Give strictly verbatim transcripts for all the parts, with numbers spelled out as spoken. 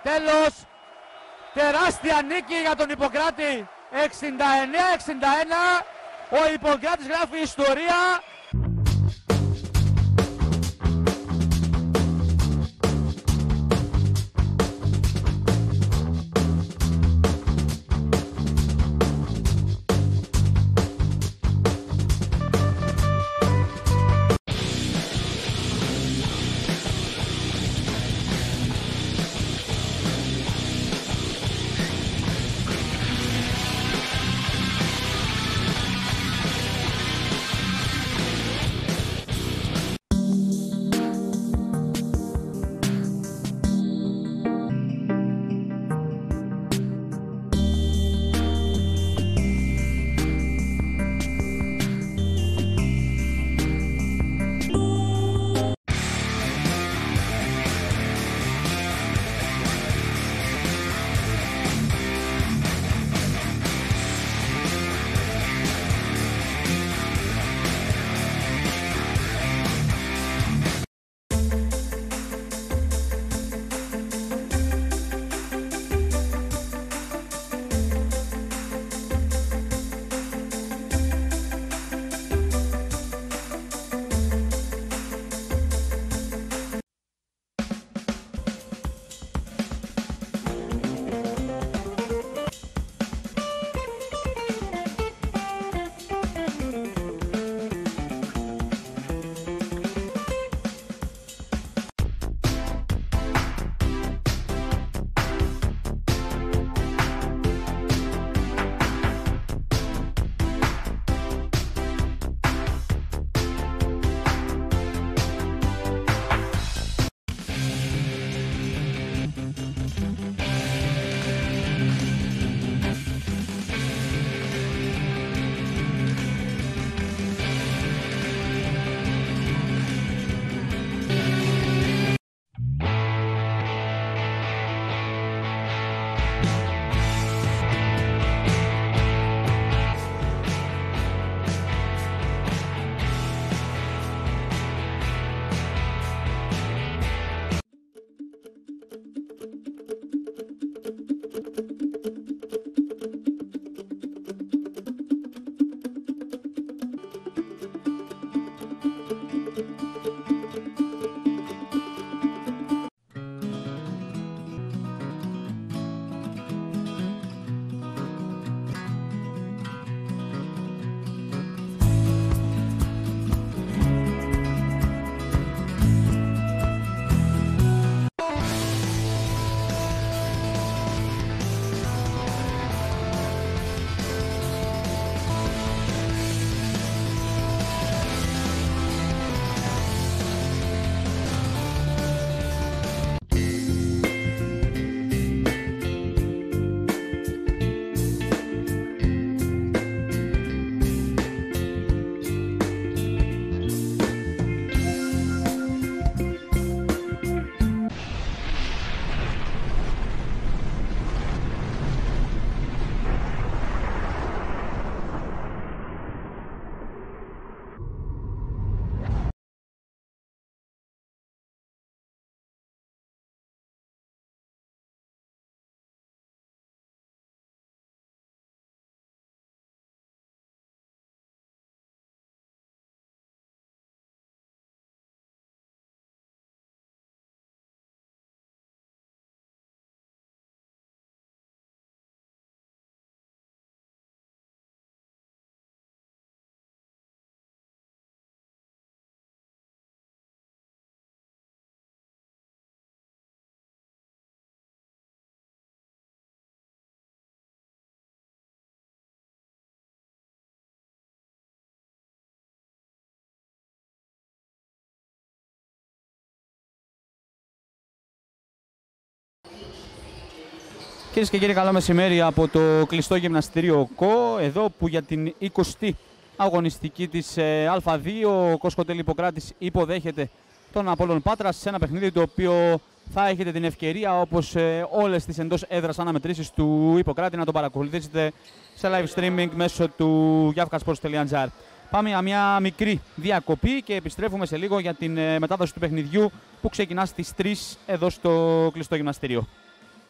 Τέλος, τεράστια νίκη για τον Ιπποκράτη, εξήντα εννέα εξήντα ένα, ο Ιπποκράτης γράφει ιστορία. Κυρίες και κύριοι, καλό μεσημέρι από το κλειστό γυμναστήριο ΚΟ, εδώ που για την εικοστή αγωνιστική της Α δύο ο Κοσκοτέλη Ιπποκράτης υποδέχεται τον Απόλλων Πάτρας σε ένα παιχνίδι το οποίο θα έχετε την ευκαιρία, όπως όλες τις εντός έδρας αναμετρήσεις του Ιπποκράτη, να το παρακολουθήσετε σε live streaming μέσω του γιάφκασπορτς τελεία τζι άρ. Πάμε για μια μικρή διακοπή και επιστρέφουμε σε λίγο για την μετάδοση του παιχνιδιού που ξεκινά στις τρεις εδώ στο κλειστό γυμναστήριο.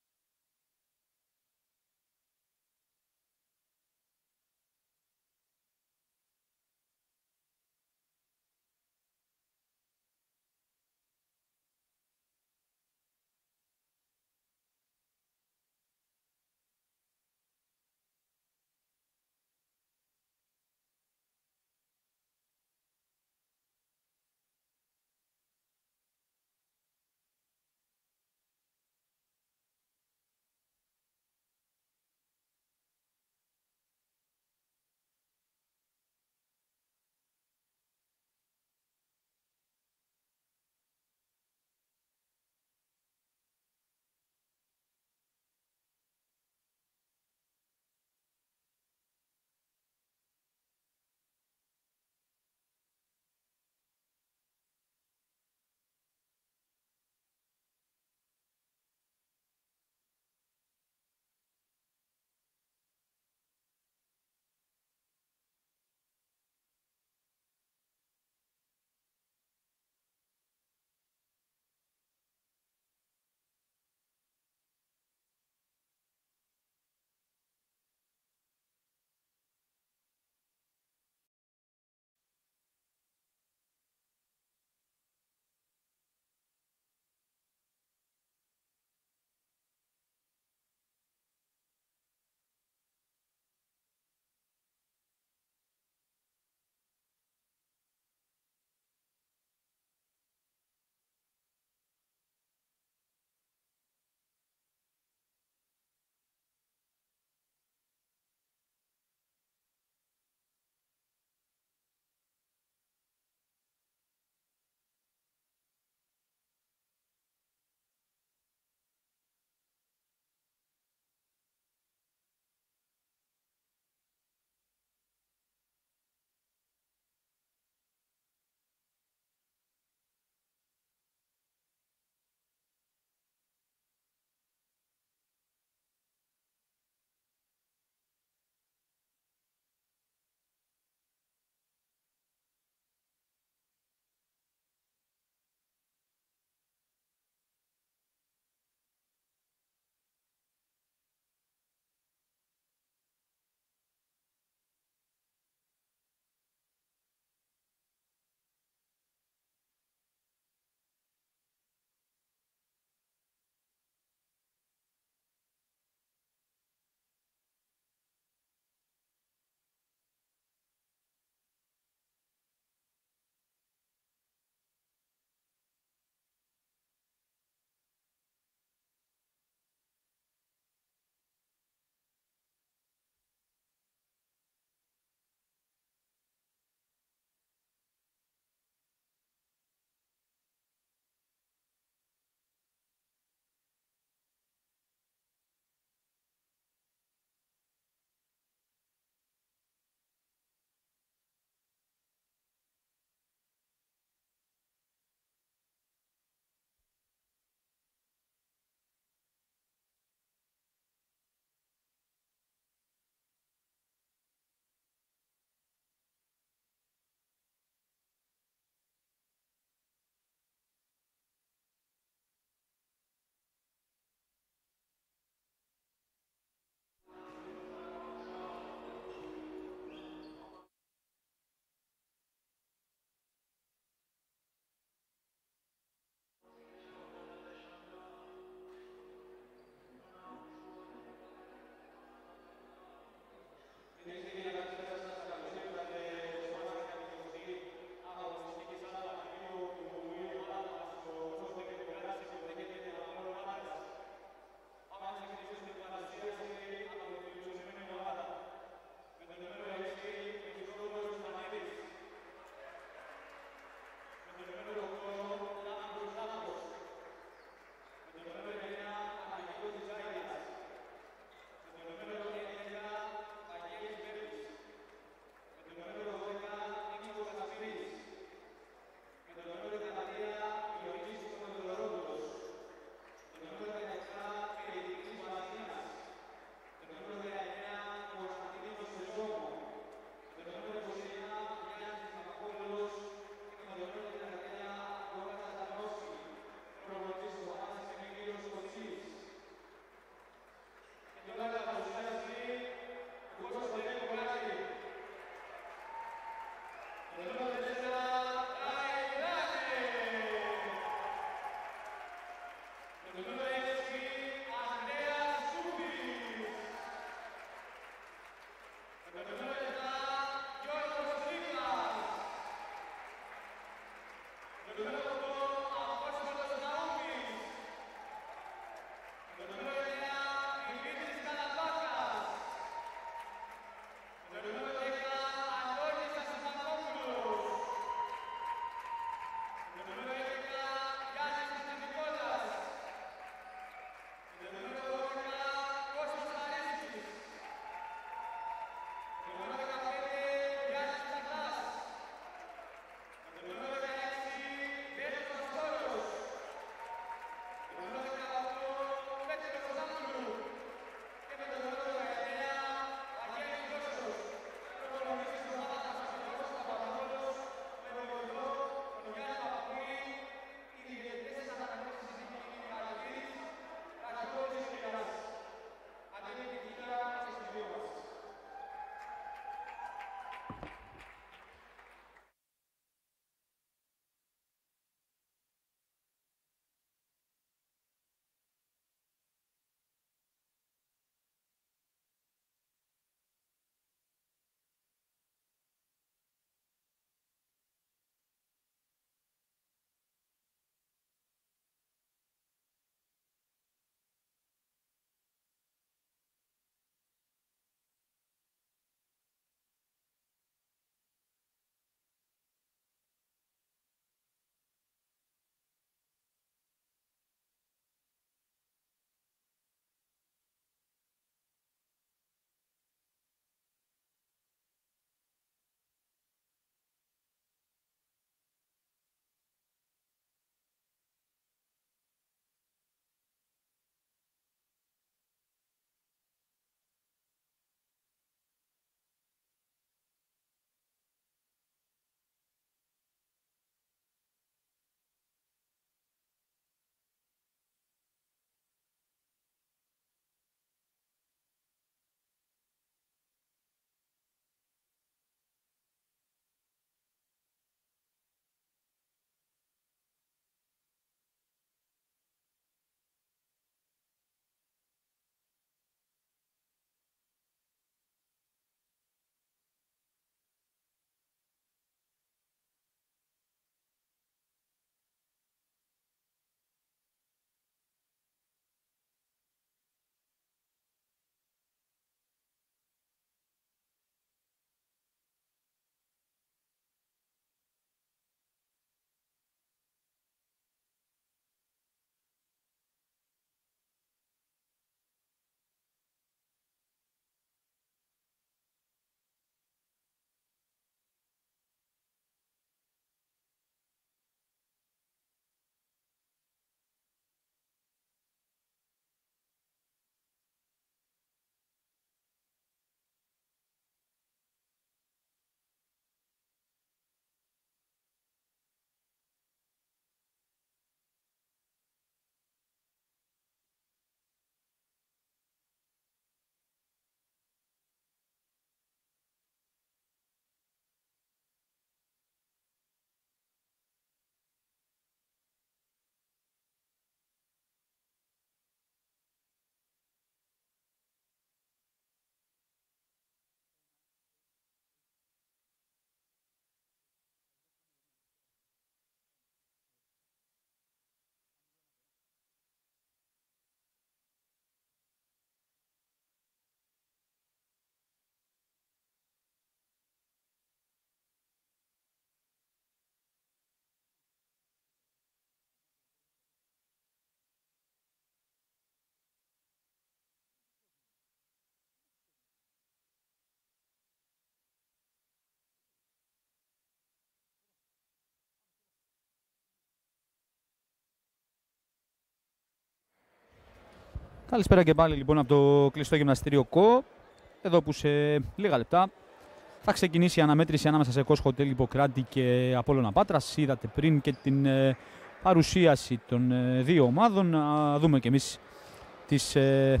Καλησπέρα και πάλι λοιπόν από το κλειστό γυμναστήριο ΚΟ. Εδώ που σε λίγα λεπτά θα ξεκινήσει η αναμέτρηση ανάμεσα σε Κόσχοτελ Ιπποκράτη και Απόλλωνα Πάτρας. Είδατε πριν και την ε, παρουσίαση των ε, δύο ομάδων. Να δούμε και εμείς τις ε,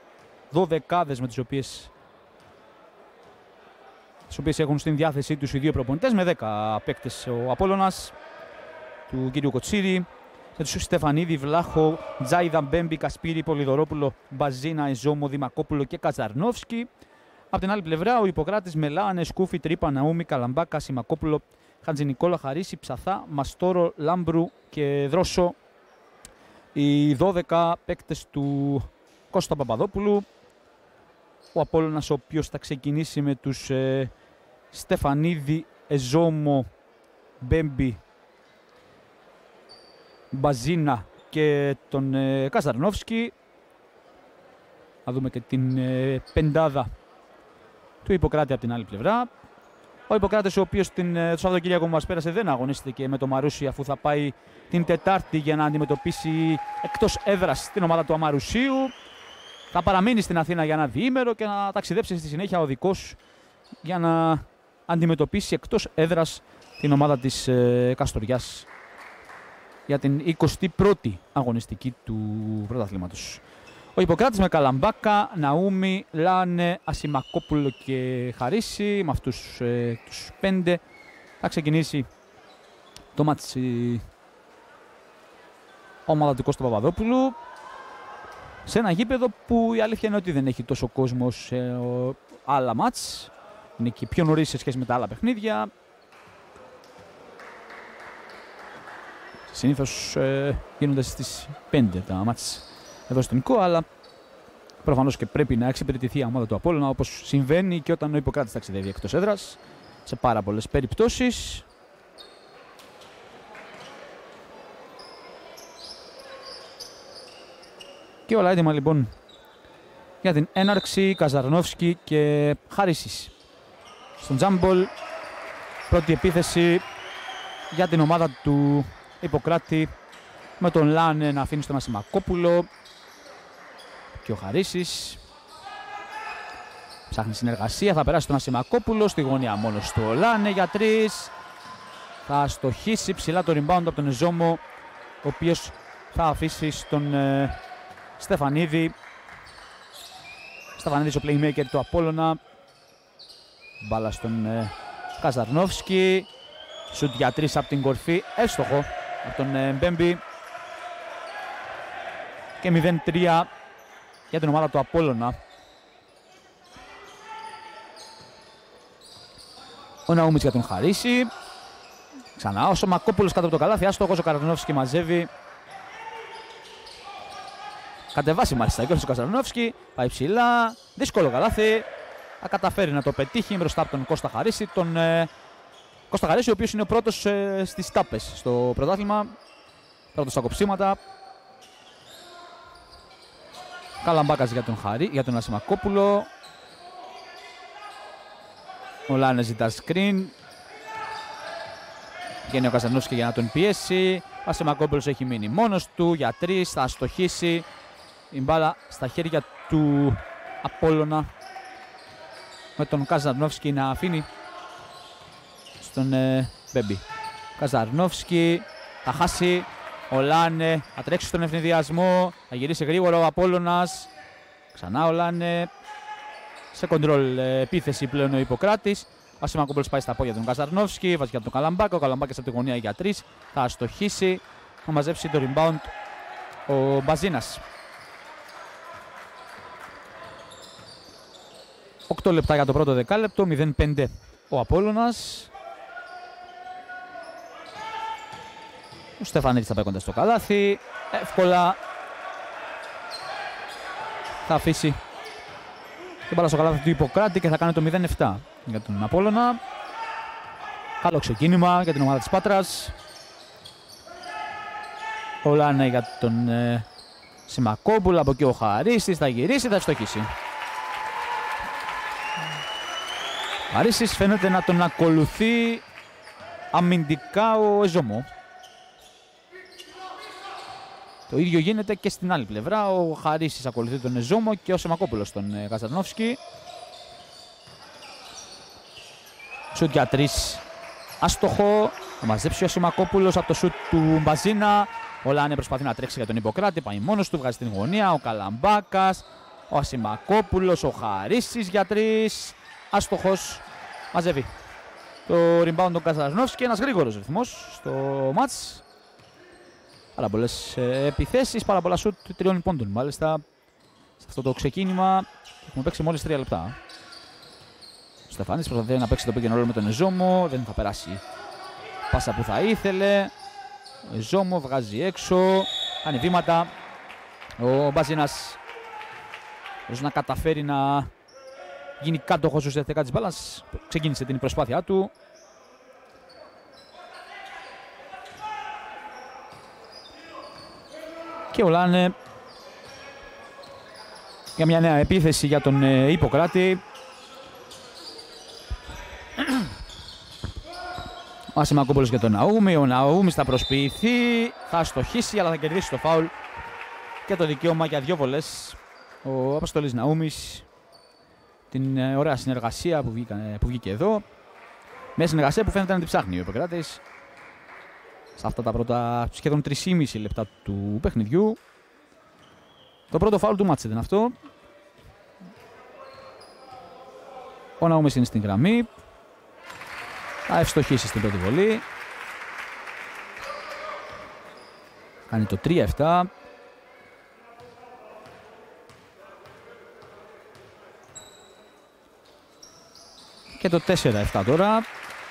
δωδεκάδες με τις οποίες, τις οποίες έχουν στην διάθεσή τους οι δύο προπονητές. Με δέκα παίκτες ο Απόλλωνας του κύριου Κοτσίρη, με τους Στεφανίδη, Βλάχο, Τζάιδα, Μπέμπη, Κασπίρη, Πολυδωρόπουλο, Μπαζίνα, Εζόμο, Δημακόπουλο και Κατζαρνόφσκι. Από την άλλη πλευρά, ο Ιπποκράτης με Λάνε, Σκούφι, Τρύπα, Ναούμι, Καλαμπάκα, Σιμακόπουλο, Χατζηνικόλα, Χαρίση, Ψαθά, Μαστόρο, Λάμπρου και Δρόσο. Οι δώδεκα παίκτες του Κώστα Παπαδόπουλου. Ο Απόλλωνας, ο οποίος θα ξεκινήσει με τους ε, Στεφανίδη, Εζόμο, Μπέμπι, Μπαζίνα και τον ε, Καζαρνόφσκι. Να δούμε και την ε, πεντάδα του Ιπποκράτη από την άλλη πλευρά. Ο Ιπποκράτης, ο οποίος την, το Σαββατοκύριακο που μας πέρασε δεν αγωνίστηκε με το Μαρούσι, αφού θα πάει την Τετάρτη για να αντιμετωπίσει εκτός έδρας την ομάδα του Αμαρουσίου. Θα παραμείνει στην Αθήνα για ένα διήμερο και να ταξιδέψει στη συνέχεια οδικός για να αντιμετωπίσει εκτός έδρας την ομάδα της ε, Καστοριάς για την εικοστή πρώτη αγωνιστική του πρωταθλήματος. Ο Ιπποκράτης με Καλαμπάκα, Ναούμι, Λάνε, Ασημακόπουλο και Χαρίση. Με αυτούς ε, τους πέντε θα ξεκινήσει το μάτς η ομάδα του Κώστα Παπαδόπουλου. Σε ένα γήπεδο που η αλήθεια είναι ότι δεν έχει τόσο κόσμο σε άλλα μάτς. Είναι και πιο νωρίς σε σχέση με τα άλλα παιχνίδια. Συνήθως ε, γίνονται στις πέντε τα μάτς εδώ στο Νικό, αλλά προφανώς και πρέπει να εξυπηρετηθεί η ομάδα του Απόλλωνα, όπως συμβαίνει και όταν ο Ιπποκράτης ταξιδεύει εκτός έδρας σε πάρα πολλές περιπτώσεις. Και όλα έτοιμα λοιπόν για την έναρξη. Καζαρνόφσκι και Χαρίσης στον τζάμπολ. Πρώτη επίθεση για την ομάδα του Ιπποκράτη, με τον Λάνε να αφήνει στον Ασημακόπουλο και ο Χαρίσης ψάχνει συνεργασία, θα περάσει τον Ασημακόπουλο στη γωνία μόνος του. Ο Λάνε για τρεις, θα στοχίσει ψηλά το rebound από τον Εζόμο, ο οποίος θα αφήσει στον ε, Στεφανίδη. Στεφανίδης ο playmaker του Απόλλωνα. Μπάλα στον ε, Καζαρνόφσκι, σουτ για τρεις από την κορφή, εύστοχο από τον ε, Μπέμπι. Και μηδέν τρία για την ομάδα του Απόλλωνα. Ο Ναούμιτς για τον Χαρίση. Ξανά ο Σομακόπουλος κάτω από το καλάθι, άστοχος, ο Καρανόφσκι μαζεύει. Κατεβάσει μάλιστα και ο Καζαρνόφσκι, πάει ψηλά, δύσκολο καλάθι. Θα καταφέρει να το πετύχει μπροστά από τον Κώστα Χαρίση. Τον ε, Κώστα Χαρίση, ο οποίος είναι ο πρώτος ε, στις τάπες στο πρωτάθλημα. Πρώτος στα κοψίματα. Καλαμπάκας για τον, Χαρί, για τον Ασημακόπουλο. Ο Λάνε ζητά screen. Βγαίνει ο Καζανόφσκι για να τον πιέσει. Ο Ασημακόπουλος έχει μείνει μόνος του για τρεις. Θα αστοχίσει η μπάλα στα χέρια του Απόλλωνα, με τον Καζανόφσκι να αφήνει στον ε, Μπέμπι. Καζανόφσκι θα χάσει. Ο Λάνε θα τρέξει στον ευνηδιασμό, θα γυρίσει γρήγορα ο Απόλλωνας. Ξανά ο Λάνε σε κοντρόλ επίθεση πλέον ο Ιπποκράτης. Ο Ασημακόπουλος πάει στα πόδια του Καζαρνόφσκι, βάζει για τον Καλαμπάκα. Ο Καλαμπάκας από τη γωνία για τρεις, θα αστοχίσει, θα μαζέψει το rebound ο Μπαζίνας. οκτώ λεπτά για το πρώτο δεκάλεπτο, μηδέν πέντε ο Απόλλωνας. Ο Στεφανίδης θα πάει κοντά στο καλάθι, εύκολα θα αφήσει την μπάλα στο καλάθι του Ιπποκράτη και θα κάνει το μηδέν επτά για τον Απόλλωνα. Καλό ξεκίνημα για την ομάδα της Πάτρας. Ο Λάνε για τον ε, Σιμακόπουλο, από εκεί ο Χαρίσης θα γυρίσει, θα ευστοχίσει. Χαρίσης φαίνεται να τον ακολουθεί αμυντικά ο Εζόμο. Το ίδιο γίνεται και στην άλλη πλευρά. Ο Χαρίσης ακολουθεί τον Εζόμο και ο Σιμακόπουλος τον ε, Καζαρνόφσκι. Σουτ για τρεις, άστοχο. Θα μαζέψει ο Σιμακόπουλος από το σουτ του Μπαζίνα. Ο Λάνε προσπαθεί να τρέξει για τον Ιπποκράτη, πάει μόνος του, βγάζει την γωνία. Ο Καλαμπάκας, ο Ασημακόπουλος, ο Χαρίσης για τρεις, άστοχος. Μαζεύει το rebound τον Καζαρνόφσκι, ένας γρήγορος ρυθμός στο μάτς. Πάρα πολλές ε, επιθέσεις, πάρα πολλά σουτ τριών πόντων. Μάλιστα σε αυτό το ξεκίνημα έχουμε παίξει μόλις τρία λεπτά. Ο Στεφανίδης προσπαθεί να παίξει το pick and roll με τον Εζόμο, δεν θα περάσει πάσα που θα ήθελε. Ο Εζόμο βγάζει έξω, κάνει βήματα. Ο Μπαζίνας ώστε να καταφέρει να γίνει κάτοχος ουσιαστικά της μπάλας. Ξεκίνησε την προσπάθειά του. Και ο Λάνε για μια νέα επίθεση για τον ε, Ιπποκράτη. Ο Ασημακόπουλος για τον Ναούμι. Ο Ναούμις θα προσποιηθεί, θα αστοχίσει αλλά θα κερδίσει το φάουλ και το δικαίωμα για δύο βολές. Ο Αποστολής Ναούμις. Την ε, ωραία συνεργασία που, βγήκα, που βγήκε εδώ. Μια συνεργασία που φαίνεται να την ψάχνει ο Ιπποκράτης σε αυτά τα πρώτα σχεδόν τρία και μισό λεπτά του παιχνιδιού. Το πρώτο φάουλ του μάτς ήταν αυτό. Ο Ναούμις είναι στην γραμμή. Θα ευστοχίσει στην πρώτη βολή. Κάνει το τρία επτά. Και το τέσσερα επτά τώρα.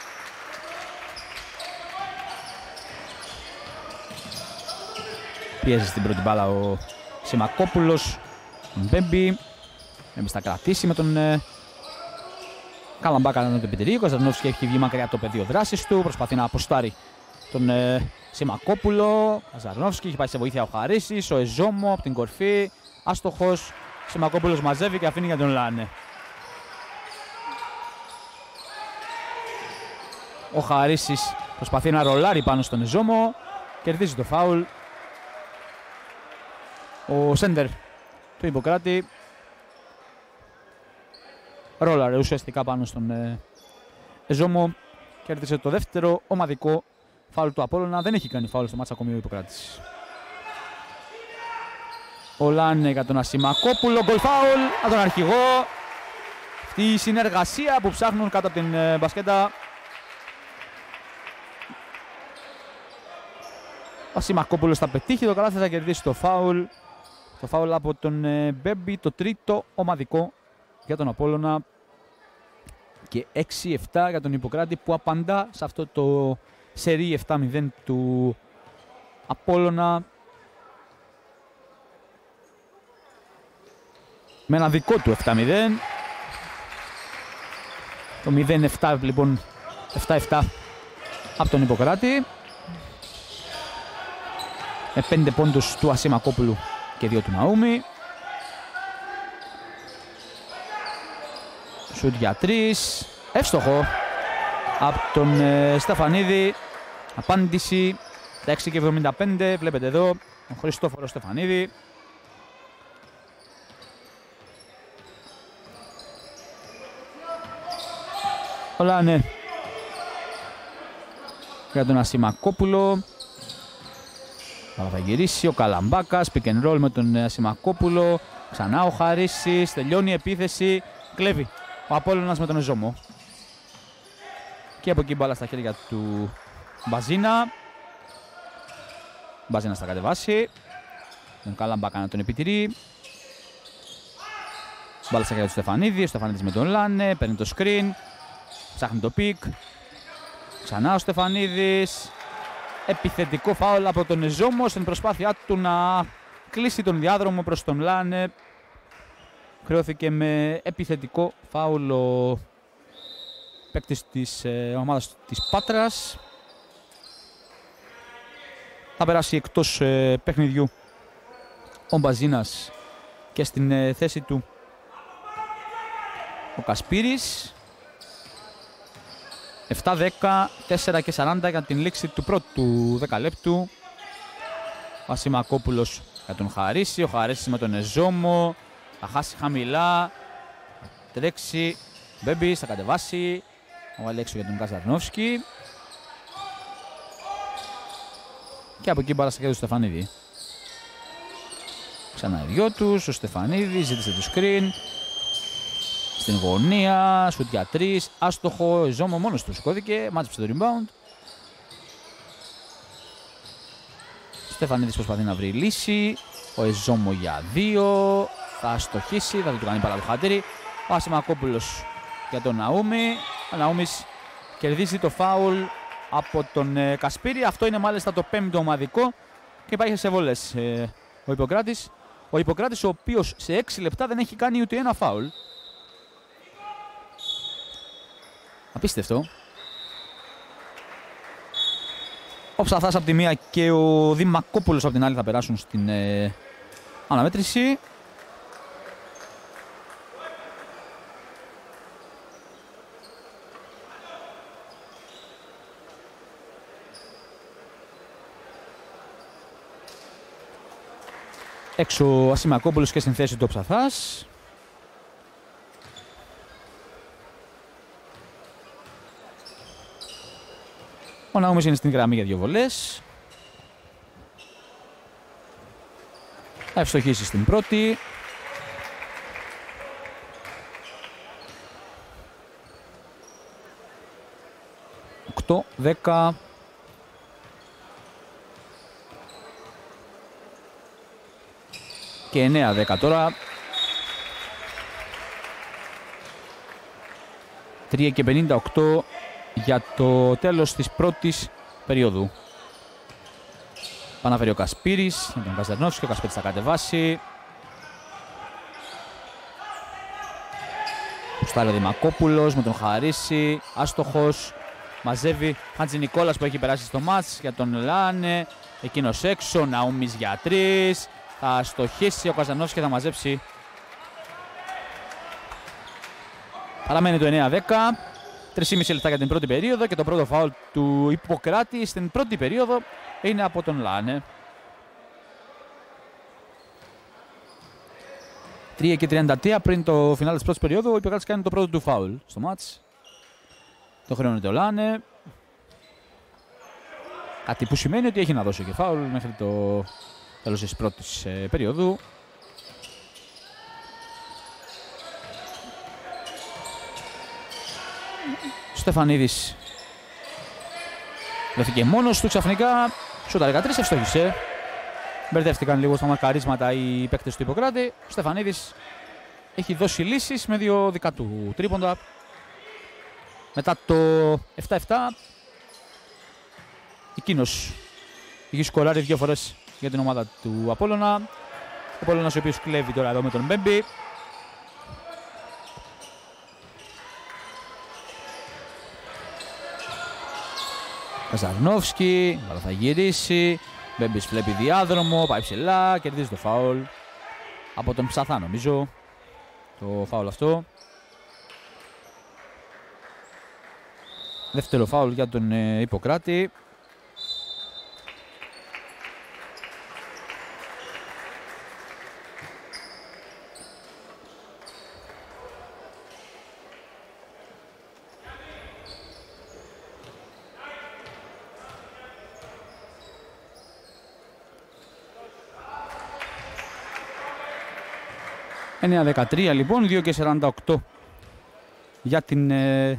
Πιέζει στην πρώτη μπάλα ο Σιμακόπουλος. Τον Μπέμπι. Μπέμπι θα κρατήσει με τον ε, Καλαμπάκα να τον επιτηρεί. Ο Καζαρνόφσκι έχει βγει μακριά από το πεδίο δράσης του. Προσπαθεί να αποστάρει τον ε, Σιμακόπουλο. Καζαρνόφσκι έχει πάει σε βοήθεια ο Χαρίσης. Ο Εζόμο από την κορφή. Άστοχος. Σιμακόπουλος μαζεύει και αφήνει για τον Λάνε. Ο Χαρίσης προσπαθεί να ρολάρει πάνω στον Εζόμο. Κερδίζει το φάουλ. Ο σέντερ του Ιπποκράτη ρόλαρε ουσιαστικά πάνω στον ε, Εζόμο. Κέρδισε το δεύτερο ομαδικό φάουλ του Απόλλωνα. Δεν έχει κάνει φάουλ στο μάτς ακόμη ο Ιπποκράτης. Ο Λάνε για τον Ασημακόπουλο. Γκολ φάουλ από τον αρχηγό. Αυτή η συνεργασία που ψάχνουν κάτω από την ε, μπασκέτα. Ο Ασημακόπουλος θα πετύχει το καλάθι, θα κερδίσει το φάουλ. Το φάουλ από τον ε, Μπέμπι, το τρίτο ομαδικό για τον Απόλλωνα. Και έξι επτά για τον Ιπποκράτη που απαντά σε αυτό το σερί επτά μηδέν του Απόλλωνα. Με ένα δικό του επτά μηδέν. Το μηδέν επτά λοιπόν, επτά επτά από τον Ιπποκράτη. Με πέντε πόντους του Ασημακόπουλου και δύο του Ναούμι. Σουτ για τρεις. Εύστοχο από τον ε, Στεφανίδη. Απάντηση τα έξι και εβδομήντα πέντε. Βλέπετε εδώ τον Χριστόφορο Στεφανίδη. Ο Λάνε για τον Ασημακόπουλο. Θα γυρίσει ο Καλαμπάκας, pick and roll με τον Ασημακόπουλο. Ξανά ο Χαρίσης, τελειώνει η επίθεση. Κλέβει ο Απόλλωνας με τον Εζόμο. Και από εκεί μπάλα στα χέρια του Μπαζίνα. Μπαζίνας θα κατεβάσει. Τον Καλαμπάκα να τον επιτηρεί. Μπάλα στα χέρια του Στεφανίδη. Ο Στεφανίδης με τον Λάνε, παίρνει το screen. Ψάχνει το pick. Ξανά ο Στεφανίδης. Επιθετικό φάουλ από τον Εζόμο στην προσπάθειά του να κλείσει τον διάδρομο προς τον Λάνε. Χρεώθηκε με επιθετικό φάουλ ο παίκτης της ε, ομάδας της Πάτρας. Θα περάσει εκτός ε, παιχνιδιού ο Μπαζίνας και στην ε, θέση του ο Κασπίρης. επτά δέκα, τέσσερα και σαράντα για την λήξη του πρώτου δεκαλέπτου. Ο Ασημακόπουλος για τον Χαρίση, ο Χαρίσης με τον Εζόμο. Θα χάσει χαμηλά, θα τρέξει, Μπέμπις θα κατεβάσει. Θα βάλει έξω για τον Καζαρνόφσκι. Και από εκεί μπάλα στα χέρια του Στεφανίδη. Ξανά οι δυο τους, ο Στεφανίδης ζήτησε το screen. Στην γωνία, σουτ για τρεις, άστοχο, Εζόμο μόνος του σηκώθηκε, μάτσεψε το rebound. Στεφανίδης προσπαθεί να βρει λύση, ο Εζόμο για δύο, θα αστοχίσει, θα του κάνει παρά το χατήρι. Ο Ασημακόπουλος για τον Ναούμι. Ο Ναούμις κερδίζει το φάουλ από τον ε, Κασπίρη. Αυτό είναι μάλιστα το πέμπτο ομαδικό και υπάρχει σε βολές ε, ο Ιπποκράτης. Ο Ιπποκράτης ο οποίος σε έξι λεπτά δεν έχει κάνει ούτε ένα φάουλ. Απίστευτο. Ο Ψαθάς από τη μία και ο Δημακόπουλος από την άλλη θα περάσουν στην ε, αναμέτρηση. Έξω ο Ασημακόπουλος και στην θέση του ο Ψαθάς. Ο Ναούμις είναι στην γραμμή για δύο βολές. Θα ευστοχίσει στην πρώτη. οκτώ δέκα. Και εννέα δέκα τώρα. τρία και πενήντα οκτώ για το τέλος της πρώτης περίοδου. Παναφέρει ο Κασπίρης με τον Καζαρνόφσκι και ο Κασπίρης θα κατεβάσει. Πουστάρει ο Δημακόπουλος με τον Χαρίση, άστοχος. Μαζεύει Χατζηνικόλας που έχει περάσει στο μάτς για τον Λάνε. Εκείνος έξω, Ναούμις για τρεις. Θα στοχίσει ο Καζανόφσκι και θα μαζέψει. Παραμένει το εννέα δέκα. τρία και μισό λεπτά για την πρώτη περίοδο και το πρώτο φάουλ του Ιπποκράτη στην πρώτη περίοδο είναι από τον Λάνε. τρία και τριάντα τρία πριν το φινάλε της πρώτης περίοδου, ο Ιπποκράτης κάνει το πρώτο του φάουλ στο μάτς. Το χρεώνεται ο Λάνε. Κάτι που σημαίνει ότι έχει να δώσει και φάουλ μέχρι το τέλος της πρώτης ε, περίοδου. Στεφανίδης βρέθηκε μόνος του ξαφνικά. Σούτα δεκατρία, ευστόχησε. Μπερδεύτηκαν λίγο στα μακαρίσματα οι παίκτες του Ιπποκράτη. Ο Στεφανίδης έχει δώσει λύσεις με δύο δικά του τρίποντα. Μετά το επτά επτά εκείνος έχει σκοράρει δύο φορές για την ομάδα του Απόλλωνα. Ο Απόλλωνας ο οποίος κλέβει τώρα εδώ με τον Μπέμπι. Καζαρνόφσκι, αλλά θα γυρίσει. Μπέμπις βλέπει διάδρομο, πάει ψηλά, κερδίζει το φάουλ από τον Ψαθά νομίζω. Το φάουλ αυτό. Δεύτερο φάουλ για τον ε, Ιπποκράτη. εννέα δεκατρία λοιπόν, δύο και σαράντα οκτώ για την ε,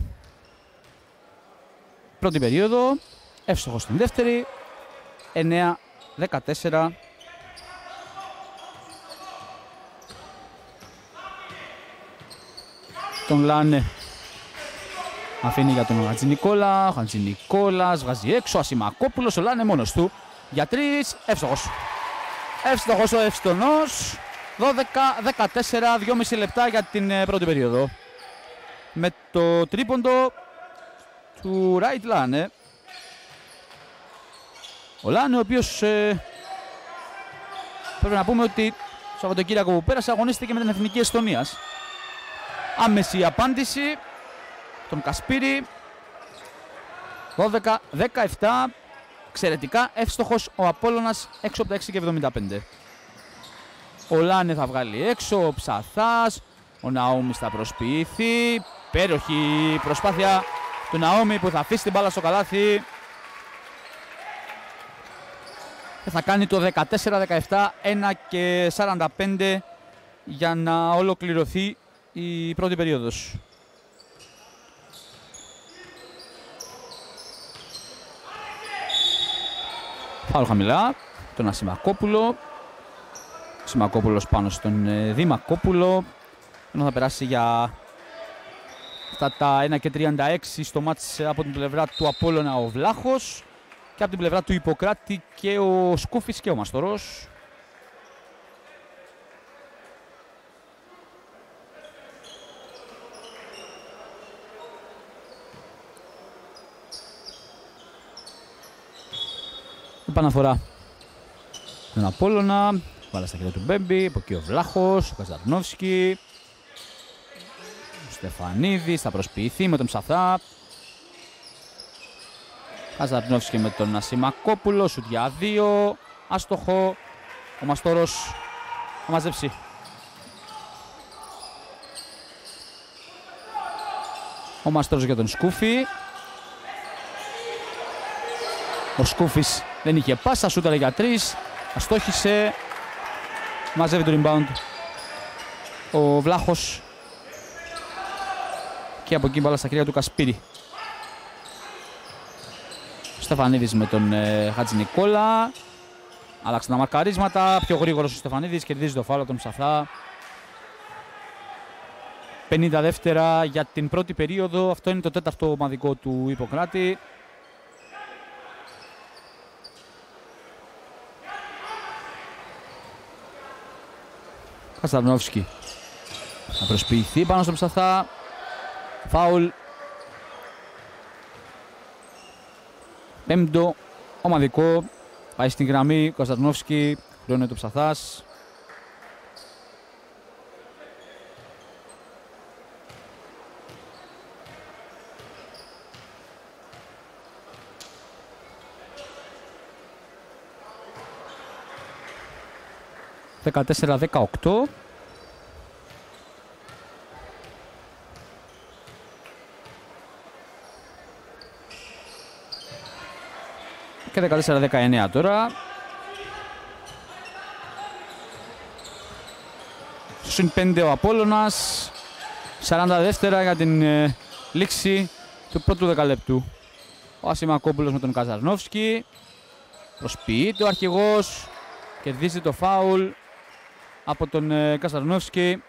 πρώτη περίοδο. Εύστοχος στην δεύτερη. εννέα δεκατέσσερα. Τον Λάνε αφήνει για τον Χατζηνικόλα. Ο Χατζηνικόλας βγάζει έξω. Ασημακόπουλος, ο Λάνε μόνος του για τρεις. Εύστοχος. Εύστοχος ο Ευστονός. δώδεκα δεκατέσσερα, δυόμιση λεπτά για την ε, πρώτη περίοδο. Με το τρίποντο του Ράιτ Λάνε. Ο Λάνε ο οποίος ε, πρέπει να πούμε ότι το Σαββατοκύριακο που πέρασε αγωνίστηκε με την Εθνική Εστονίας. Άμεση απάντηση τον Κασπίρη. δώδεκα δεκαεπτά. Εξαιρετικά εύστοχος ο Απόλλωνας έξω από τα έξι και εβδομήντα πέντε. Ο Λάνε θα βγάλει έξω, ο Ψαθάς, ο Ναούμις θα προσποιηθεί. Υπέροχη προσπάθεια του Ναούμι που θα αφήσει την μπάλα στο καλάθι. Και θα κάνει το δεκατέσσερα δεκαεπτά, ένα και σαράντα πέντε για να ολοκληρωθεί η πρώτη περίοδος. Φάουλ χαμηλά, τον Ασημακόπουλο. Ασημακόπουλος πάνω στον ε, Δημακόπουλο. Ενώ θα περάσει για Στα τα ένα και τριάντα έξι στο μάτς από την πλευρά του Απόλλωνα ο Βλάχος και από την πλευρά του Ιπποκράτη και ο Σκούφης και ο Μαστορός. Επαναφορά τον Απόλλωνα, βάλα στα χέρια του Μπέμπη, από εκεί ο Βλάχος, ο Καζαρνόφσκι, ο Στεφανίδης θα προσποιηθεί με τον Ψαθά. Καζαρνόφσκι με τον Ασημακόπουλο, σουτ για δύο, άστοχο, ο Μαστόρος θα μαζέψει. Ο Μαστόρος για τον Σκούφη. Ο Σκούφης δεν είχε πάσα, σούταρε για τρεις, αστόχησε, μαζεύει το rebound ο Βλάχος και από εκεί μπάλα στα χέρια του Κασπίρη. Στεφανίδης με τον ε, Χατζη Νικόλα, άλλαξαν τα μαρκαρίσματα, πιο γρήγορος ο Στεφανίδης, κερδίζει το φάουλ από τον Ψαθά. πενήντα δεύτερα για την πρώτη περίοδο, αυτό είναι το τέταρτο ομαδικό του Ιπποκράτη. Κασταρνόφσκι θα προσποιηθεί πάνω στον Ψαθά, φάουλ. Πέμπτο ομαδικό, πάει στην γραμμή, Κασταρνόφσκι, χρώνει το Ψαθάς. δεκατέσσερα δεκαοκτώ. Και δεκατέσσερα δεκαεννέα τώρα. Συν πέντε ο Απόλλωνας. σαράντα δεύτερα για την ε, λήξη του πρώτου δεκαλέπτου. Ο Ασημακόπουλος με τον Καζαρνόφσκι. Προσποιείται ο αρχηγός. Κερδίζει το φάουλ από τον ε, Καζαρνόφσκι.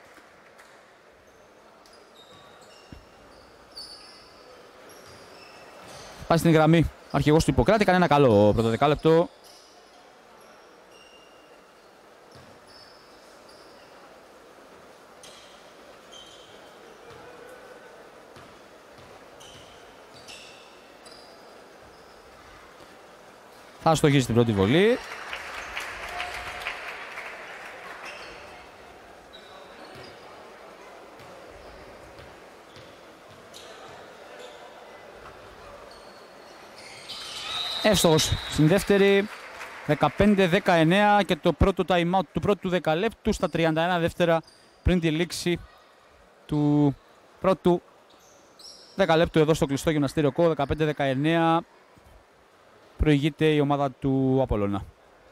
Πάει στην γραμμή. Ο αρχηγός του Ιπποκράτη κάνει ένα καλό πρώτο δεκάλεπτο. Θα στοχίσει την πρώτη βολή. Εύστοχος στην δεύτερη, δεκαπέντε δεκαεννέα και το πρώτο time out του πρώτου δεκαλέπτου στα τριάντα ένα δεύτερα πριν τη λήξη του πρώτου δεκαλέπτου εδώ στο κλειστό γυμναστήριο ΚΟ. Δεκαπέντε δεκαεννέα προηγείται η ομάδα του Απόλλωνα.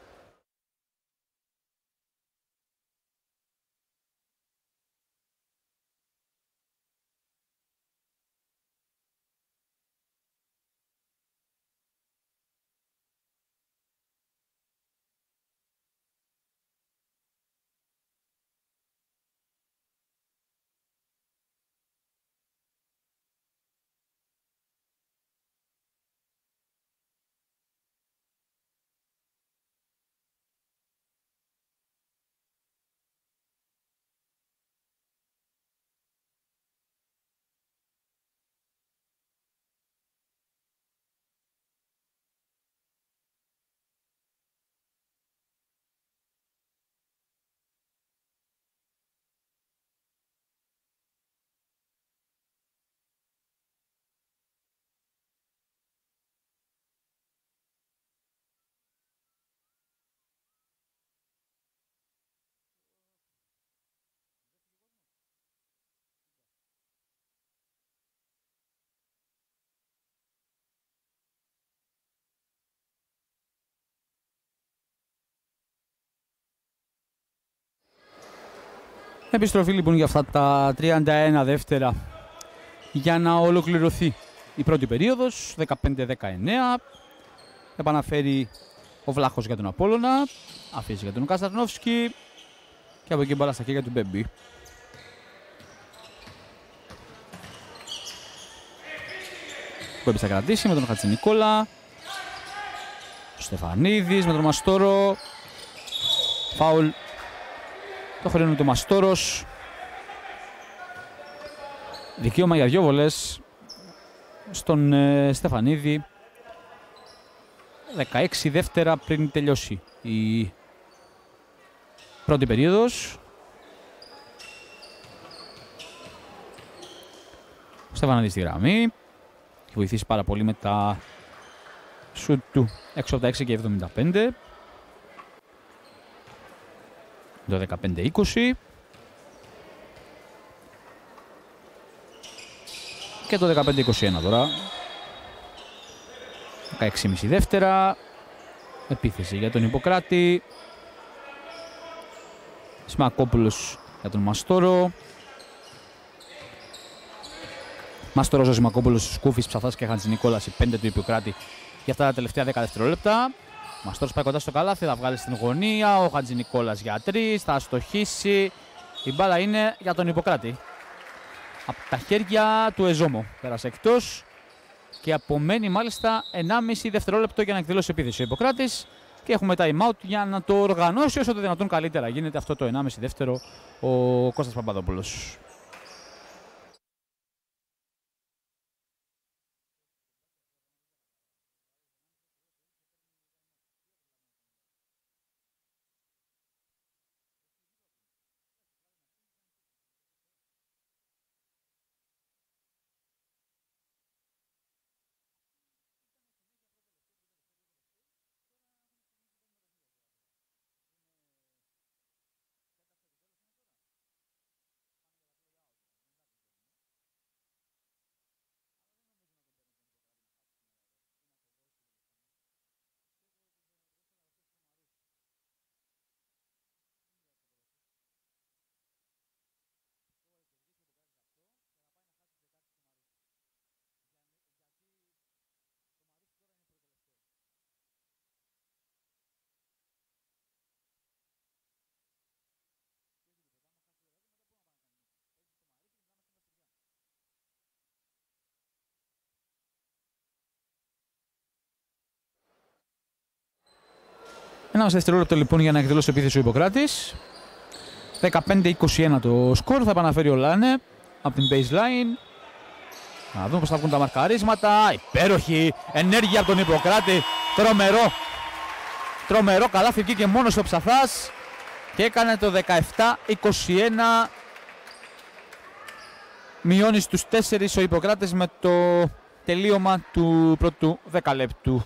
Επιστροφή λοιπόν για αυτά τα τριάντα ένα δεύτερα για να ολοκληρωθεί η πρώτη περίοδος, δεκαπέντε δεκαεννέα. Επαναφέρει ο Βλάχος για τον Απόλλωνα, αφήσει για τον Καζαρνόφσκι και από εκεί μπάλα στα χέρια του Μπέμπη. Κόμπης θα κρατήσει με τον Χατζηνικόλα. Ο Στεφανίδης με τον Μαστόρο. Φάουλ. Το χρειώνει το Μαστόρος. Δικαίωμα για δυο βολές στον ε, Στεφανίδη. δεκαέξι δεύτερα πριν τελειώσει η πρώτη περίοδος. Ο Στεφανίδης στη γραμμή. Έχει βοηθήσει πάρα πολύ με τα σουτ του έξω από τα έξι και εβδομήντα πέντε. Το δεκαπέντε είκοσι. Και το δεκαπέντε είκοσι ένα τώρα. δεκαέξι και μισή δεύτερα. Επίθεση για τον Ιπποκράτη. Σιμακόπουλος για τον Μαστόρο. Μαστόρος, ο Σιμακόπουλος, Σκούφης, Ψαθάς και Χατζηνικόλας, οι πέντε του Ιπποκράτη για αυτά τα τελευταία δέκα δευτερόλεπτα. Μαστόρος πάει κοντά στο καλάθι, θα βγάλει στην γωνία. Ο Χατζηνικόλας για τρεις, θα αστοχίσει. Η μπάλα είναι για τον Ιπποκράτη. Από τα χέρια του Εζόμο πέρασε εκτός και απομένει μάλιστα ενάμιση δευτερόλεπτο για να εκδηλώσει επίθεση ο Ιπποκράτης και έχουμε time out για να το οργανώσει όσο το δυνατόν καλύτερα γίνεται αυτό το ενάμιση δεύτερο ο Κώστας Παπαδόπουλος. Ένα δευτερόλεπτο λοιπόν για να εκδηλώσει επίθεση ο Ιπποκράτης. δεκαπέντε είκοσι ένα το σκορ, θα επαναφέρει ο Λάνε από την baseline. Να δούμε πώς θα βγουν τα μαρκαρίσματα. Υπέροχη ενέργεια από τον Ιπποκράτη. Τρομερό. Τρομερό καλάθι εκεί και μόνο στο Ψαθάς. Και έκανε το δεκαεπτά είκοσι ένα. Μειώνει στους τέσσερις ο Ιπποκράτης με το τελείωμα του πρώτου δεκαλέπτου.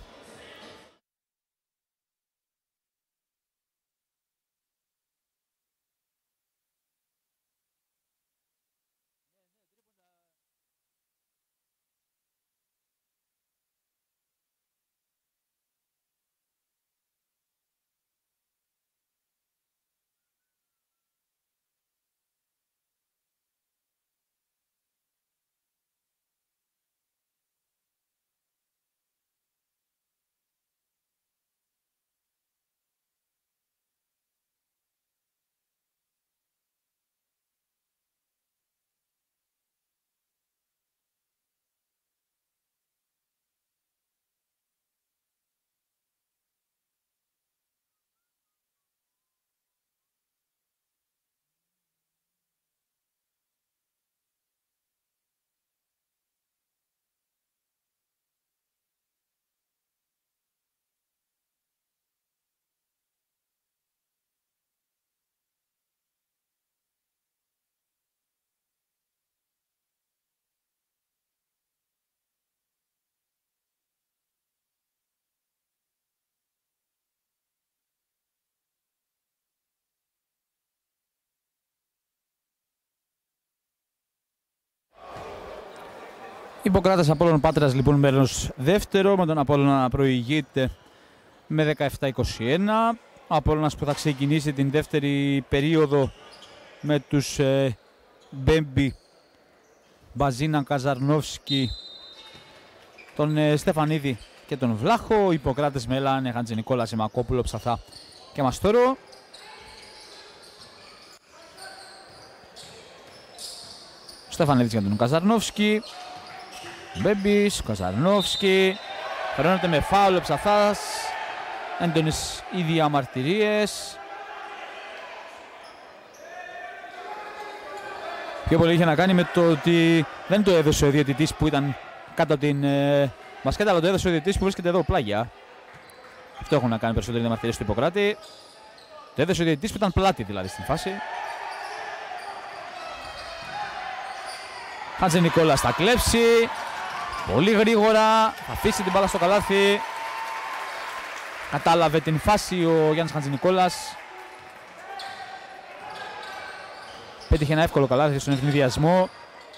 Ιπποκράτης Απόλλων Πάτρας λοιπόν μέρος δεύτερο, με τον Απόλλωνα να προηγείται με δεκαεπτά είκοσι ένα. Ο Απόλλωνας που θα ξεκινήσει την δεύτερη περίοδο με τους ε, Μπέμπι, Μπαζίνα, Καζαρνόφσκι, τον ε, Στεφανίδη και τον Βλάχο. Ιπποκράτης με Λάνε, Χατζηνικόλα, Σιμακόπουλο, Ψαθά και Μαστόρο. Στεφανίδης για τον Καζαρνόφσκι. Μπέμπης, Καζαρνόφσκι. Περνώνεται με φάουλ ο Ψαθάς. Έντονες οι διαμαρτυρίες. Πιο πολύ είχε να κάνει με το ότι δεν το έδωσε ο διαιτητής που ήταν κάτω από την ε, μπασκέτα, αλλά το έδωσε ο διαιτητής που βρίσκεται εδώ πλάγια. Αυτό έχουν να κάνει περισσότεροι διαμαρτυρίες του Ιπποκράτη. Το έδωσε ο διαιτητής που ήταν πλάτη δηλαδή στην φάση. Χατζηνικόλας θα κλέψει. Πολύ γρήγορα. Θα αφήσει την μπάλα στο καλάθι. Κατάλαβε την φάση ο Γιάννης Χατζηνικόλας. Πέτυχε ένα εύκολο καλάθι στον ευνηδιασμό.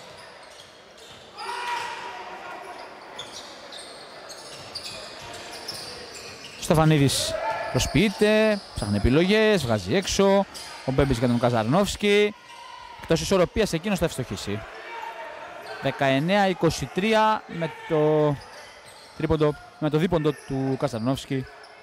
Στεφανίδης προσποιείται, ψάχνει επιλογές, βγάζει έξω. Ο Μπέμπης για τον Καζαρνόφσκι. Εκτός ισορροπίας εκείνος θα ευστοχίσει. δεκαεννέα είκοσι τρία με το, τρίποντο, με το δίποντο του Καζαρνόφσκι.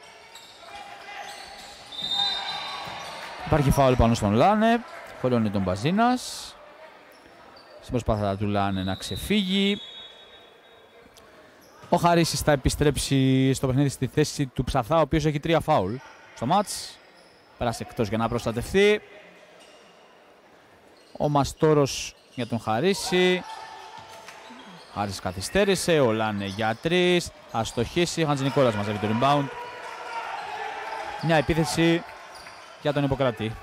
Υπάρχει φάουλ πάνω στον Λάνε. Χωρώνει τον Μπαζίνας. Στην προσπάθεια του Λάνε να ξεφύγει. Ο Χαρίσης θα επιστρέψει στο παιχνίδι στη θέση του Ψαθά, ο οποίος έχει τρία φάουλ στο μάτς. Πέρασε εκτός για να προστατευτεί. Ο Μαστόρος για τον Χαρίση. Χάρης καθυστέρησε, ο Λάνε για τρεις. Θα στοχίσει, ο Χατζηνικόλας μαζεύει το rebound. Μια επίθεση για τον Ιπποκράτη.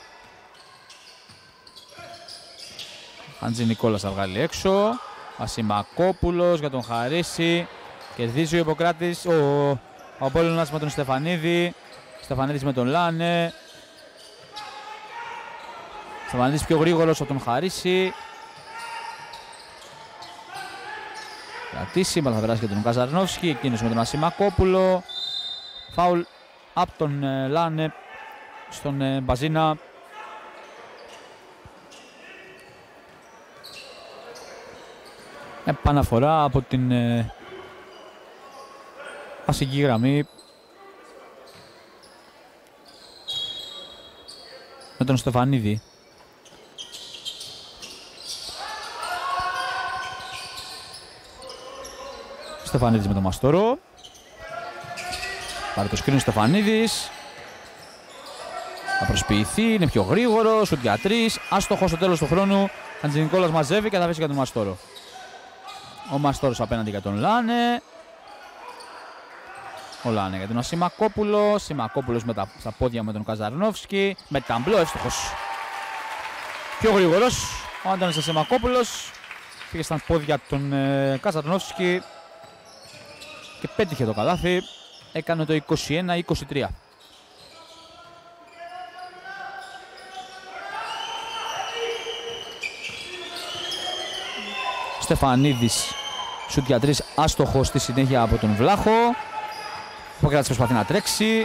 Χατζηνικόλας θα βγάλει έξω. Ασημακόπουλος για τον Χαρίση. Κερδίζει ο Ιπποκράτης. Ο, ο Απόλλωνας με τον Στεφανίδη. Στεφανίδης με τον Λάνε. Στεφανίδης πιο γρήγορος από τον Χαρίση. Κρατήσει, μπαλά θα περάσει για τον Καζαρνόφσκι. Εκείνος με τον Ασημακόπουλο. Φάουλ από τον ε, Λάνε στον ε, Μπαζίνα. Επαναφορά από την ε, βασική γραμμή με τον Στεφανίδη. Στεφανίδης με τον Μαστόρο. Πάρει το σκριν ο Στεφανίδης. Θα προσποιηθεί, είναι πιο γρήγορο, σουτ για τρεις. Άστοχο στο τέλος του χρόνου. Χατζηνικόλας μαζεύει και θα αφήσει για τον Μαστόρο. Ο Μαστόρος απέναντι για τον Λάνε. Ο Λάνε για τον Ασημακόπουλο. Ασημακόπουλος με τα στα πόδια με τον Καζαρνόφσκι. Με ταμπλό, εύστοχος. Πιο γρήγορος ο Άντωνης Ασημακόπουλος. Πήγε στα πόδια τον ε, Καζαρνόφσκι και πέτυχε το καλάθι. Έκανε το είκοσι ένα είκοσι τρία. Στεφανίδης, σουτ για τρεις, άστοχο στη συνέχεια από τον Βλάχο. Ο Ποκράτης προσπαθεί να τρέξει.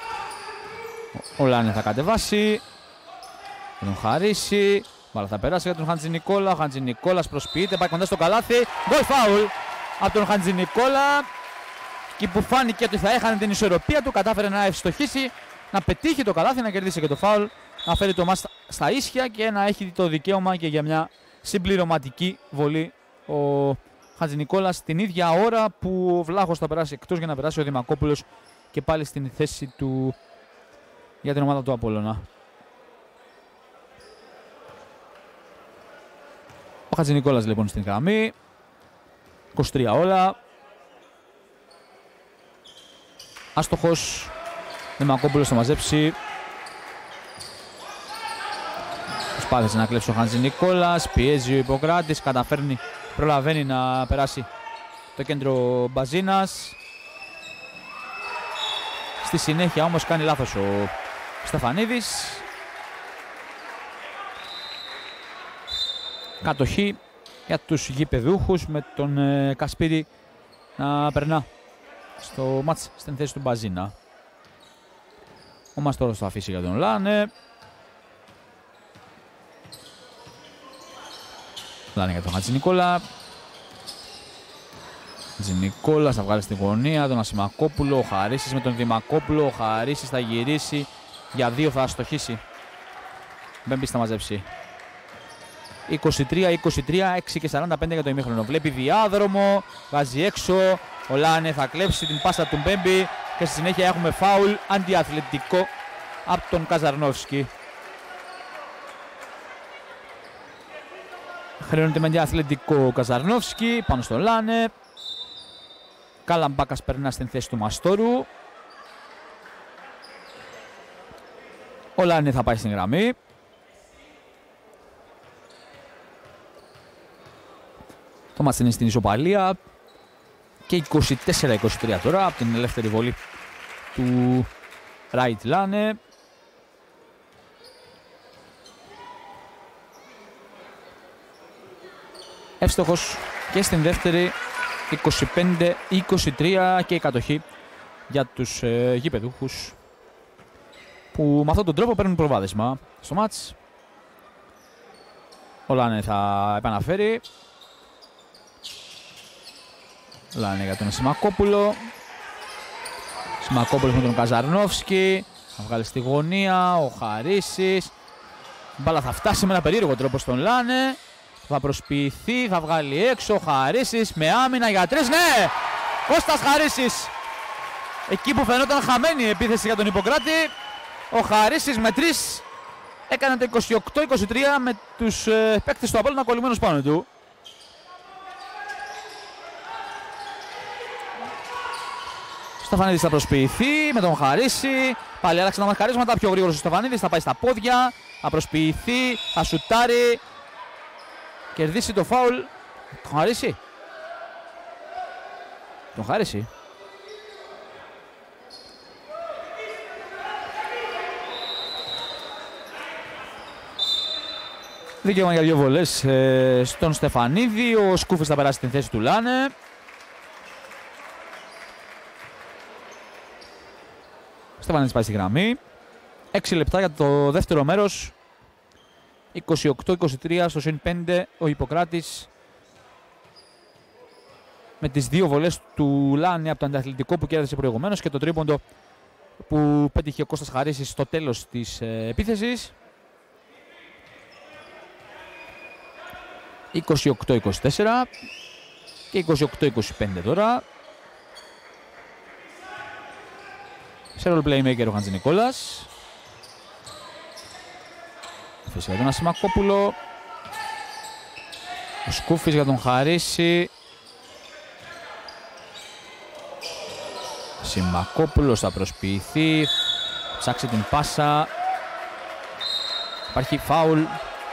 Ο Λάνε θα κατεβάσει. Θα τον χαρίσει. Μπάλα θα περάσει για τον Χατζηνικόλα. Ο Χατζηνικόλας προσποιείται, πάει κοντά στο καλάθι. Γκολ φάουλ από τον Χατζηνικόλα. Και που φάνηκε ότι θα έχανε την ισορροπία του, κατάφερε να ευστοχίσει, να πετύχει το καλάθι, να κερδίσει και το φάουλ. Να φέρει το μάτς στα ίσια και να έχει το δικαίωμα και για μια συμπληρωματική βολή ο Χατζηνικόλας την ίδια ώρα που ο Βλάχος θα περάσει εκτός για να περάσει ο Δημακόπουλος και πάλι στην θέση του για την ομάδα του Απόλλωνα. Ο Χατζηνικόλας λοιπόν στην γραμμή. είκοσι τρία όλα. Άστοχος. Δημακόπουλος θα μαζέψει. Προσπάθησε να κλέψει ο Χατζηνικόλας. Πιέζει ο Ιπποκράτης. Καταφέρνει, προλαβαίνει να περάσει το κέντρο Μπαζίνας. Στη συνέχεια όμως κάνει λάθος ο Στεφανίδης. Κατοχή για τους γηπεδούχους με τον ε, Κασπίρη να περνά στο μάτς στην θέση του Μπαζίνα. Ο Μαστόρος θα αφήσει για τον Λάνε. Λάνε για τον Χατζηνικόλα. Χατζηνικόλας θα βγάλει στην γωνία τον Ασημακόπουλο. Ο Χαρίσης με τον Δημακόπουλο. Ο Χαρίσης θα γυρίσει. Για δύο θα αστοχίσει. Μπέμπης θα μαζέψει. είκοσι τρία είκοσι τρία, έξι και σαράντα πέντε για το ημίχρονο. Βλέπει διάδρομο, βάζει έξω. Ο Λάνε θα κλέψει την πάσα του Μπέμπι και στη συνέχεια έχουμε φάουλ αντιαθλητικό από τον Καζαρνόφσκι. Χρεώνεται με αντιαθλητικό ο Καζαρνόφσκι πάνω στον Λάνε. Καλαμπάκας περνά στην θέση του Μαστόρου. Ο Λάνε θα πάει στην γραμμή. Το μάτς είναι στην ισοπαλία και είκοσι τέσσερα είκοσι τρία τώρα από την ελεύθερη βολή του Ράιτ Λάνε. Εύστοχος και στην δεύτερη, είκοσι πέντε είκοσι τρία και η κατοχή για τους ε, γηπεδούχους που με αυτόν τον τρόπο παίρνουν προβάδισμα στο μάτς. Ο Λάνε θα επαναφέρει. Λάνε για τον Σιμακόπουλο. Σιμακόπουλος με τον Καζαρνόφσκι. Θα βγάλει στη γωνία ο Χαρίσης. Η μπάλα θα φτάσει με ένα περίεργο τρόπο στον Λάνε. Θα προσποιηθεί, θα βγάλει έξω ο Χαρίσης με άμυνα για τρεις. Ναι! Κώστας Χαρίσης. Εκεί που φαινόταν χαμένη η επίθεση για τον Ιπποκράτη, ο Χαρίσης με τρεις έκανε το είκοσι οκτώ είκοσι τρία με τους ε, παίκτες του Απόλλωνα κολλημένους πάνω του. Στεφανίδης θα προσποιηθεί με τον Χαρίση. Πάλι άλλαξε τα μαρκαρίσματα. Πιο γρήγορος ο Στεφανίδης. Θα πάει στα πόδια. Θα προσποιηθεί. Θα σουτάρει. Κερδίσει το φάουλ. Τον Χαρίση. Τον Χαρίση. Δικαίωμα για δύο βολές ε, στον Στεφανίδη. Ο Σκούφης θα περάσει την θέση του Λάνε. Στεφανίδης πάει στη γραμμή. έξι λεπτά για το δεύτερο μέρος. είκοσι οκτώ είκοσι τρία στο συν πέντε ο Ιπποκράτης. Με τις δύο βολές του Λάνε από το αντιαθλητικό που κέρδισε προηγουμένως και το τρίποντο που πέτυχε ο Κώστας Χαρίσης στο τέλος της ε, επίθεσης. είκοσι οκτώ είκοσι τέσσερα και είκοσι οκτώ είκοσι πέντε τώρα. Σε role playmaker ο Χατζηνικόλας. Φυσικά για τον Ασημακόπουλο. Ο Σκούφης για τον Χαρίση. Σημακόπουλος θα προσποιηθεί. Ψάξει την πάσα. Υπάρχει φάουλ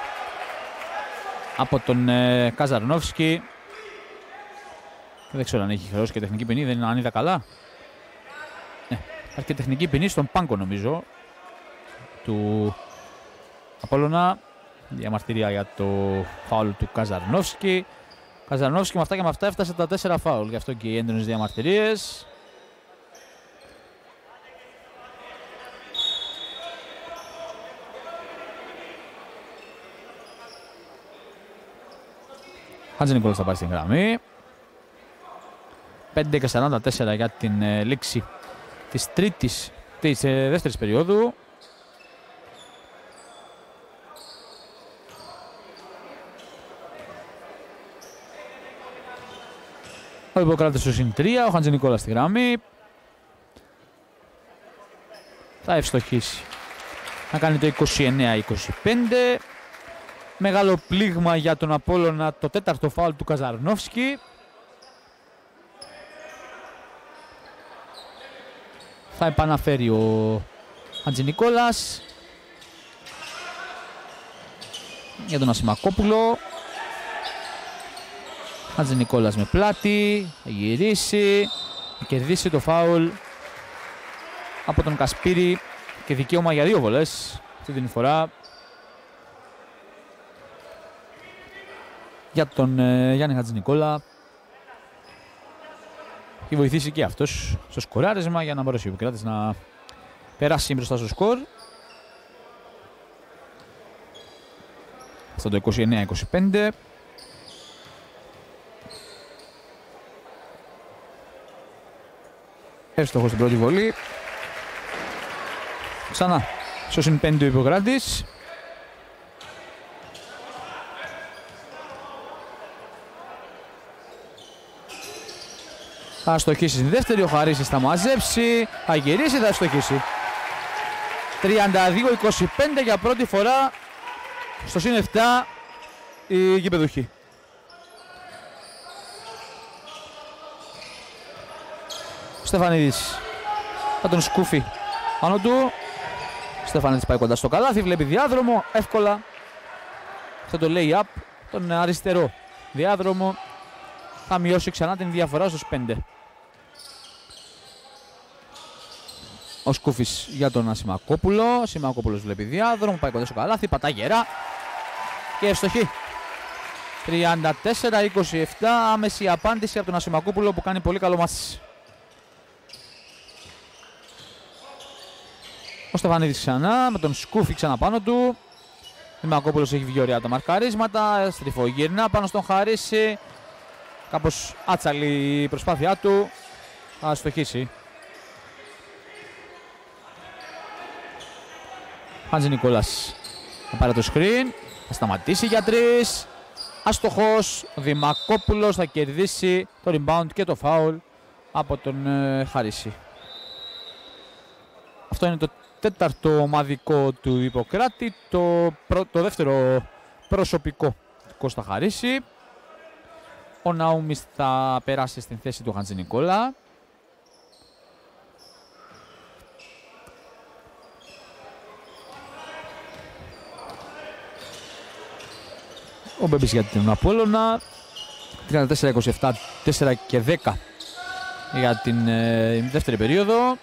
από τον ε, Καζαρνόφσκι. Δεν ξέρω αν έχει χρεώσει και τεχνική ποινή, δεν είναι, αν είδα καλά. Ναι, υπάρχει και τεχνική ποινή στον πάγκο νομίζω του Απόλλωνα. Διαμαρτυρία για το φάουλ του Καζαρνόφσκι. Καζαρνόφσκι με αυτά και με αυτά έφτασε τα τέσσερα φάουλ, γι' αυτό και οι έντονες διαμαρτυρίες. Χατζηνικόλας θα πάρει στην γραμμή. πέντε και σαράντα τέσσερα για την ε, λήξη της τρίτης, της ε, δεύτερης περίοδου. Ο Ιπποκράτης στο συν τρία, ο Χατζηνικόλας στη γραμμή. Θα ευστοχίσει να κάνει το είκοσι εννέα είκοσι πέντε. Μεγάλο πλήγμα για τον Απόλλωνα, το τέταρτο φάουλ του Καζαρνόφσκι. Θα επαναφέρει ο Χατζηνικόλας για τον Ασημακόπουλο. Χατζηνικόλας με πλάτη, θα γυρίσει, θα κερδίσει το φάουλ από τον Κασπίρη και δικαίωμα για δύο βολές αυτή την φορά για τον ε, Γιάννη Χατζηνικόλα. Έχει βοηθήσει και αυτός στο σκοράρισμα για να μπορέσει ο Ιπποκράτης να περάσει μπροστά στο σκορ. Στο το είκοσι εννέα είκοσι πέντε. Εύστοχος στην πρώτη βολή. Ξανά στο συν πέντε ο Ιπποκράτης. Θα στοχίσει στη δεύτερη, ο Χαρίσης θα μαζέψει, θα γυρίσει, θα στοχίσει. τριάντα δύο είκοσι πέντε για πρώτη φορά στο συν επτά οι γηπεδούχοι. Στεφανίδης θα τον σκούφει πάνω του. Στεφανίδης πάει κοντά στο καλάθι, βλέπει διάδρομο, εύκολα. Θα το lay up, τον αριστερό διάδρομο. Θα μειώσει ξανά την διαφορά στους πέντε. Ο Σκούφης για τον Ασημακόπουλο. Ασημακόπουλος βλέπει διάδρομο, πάει κοντά στο καλάθι, πατά γερά και ευστοχή. τριάντα τέσσερα είκοσι επτά, άμεση απάντηση από τον Ασημακόπουλο που κάνει πολύ καλό μάτς. Ο Στεφανίδης ξανά με τον Σκούφη ξανά πάνω του. Ο Ασημακόπουλος έχει βγει ωραία τα μαρκαρίσματα, στριφογυρνά πάνω στον Χαρίση. Κάπως άτσαλη η προσπάθειά του, θα στοχίσει. Χάντζη Νικόλας θα πάρει το screen, θα σταματήσει για τρεις. Αστοχός, ο Δημακόπουλος θα κερδίσει το rebound και το foul από τον ε, Χαρίση. Αυτό είναι το τέταρτο ομαδικό του Ιπποκράτη, το, προ, το δεύτερο προσωπικό του Κώστα Χαρίση. Ο Ναούμις θα περάσει στην θέση του Χάντζη Νικόλα. Ο Μπέμπης για την Απόλλωνα. τριάντα τέσσερα είκοσι επτά, τέσσερα και δέκα για την ε, δεύτερη περίοδο.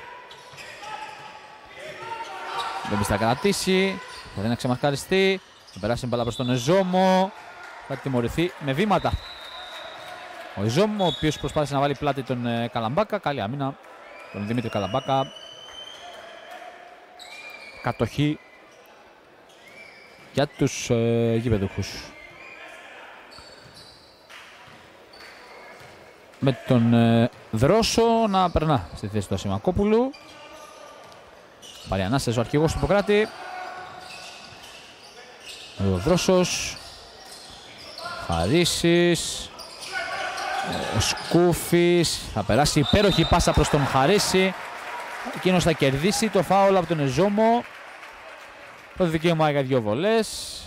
Ο Μπέμπης θα κρατήσει, θα δεν ξεμαρκαριστεί, θα περάσει μπάλα προς τον Εζόμο. Θα τιμωρηθεί με βήματα. Ο Εζόμο, ο οποίος προσπάθησε να βάλει πλάτη τον ε, Καλαμπάκα. Καλή άμυνα, τον Δημήτρη Καλαμπάκα. Κατοχή για τους ε, γηπεδούχους. Με τον ε, Δρόσο να περνά στη θέση του Ασημακόπουλου. Πάρει ανάσταση ο αρχηγός του Ιπποκράτη. Ο Δρόσος. Χαρίσης. Ο Σκούφης. Θα περάσει υπέροχη πάσα προς τον Χαρίση. Εκείνος θα κερδίσει το φάουλ από τον Εζόμο. Το δικαίωμα για δύο βολές.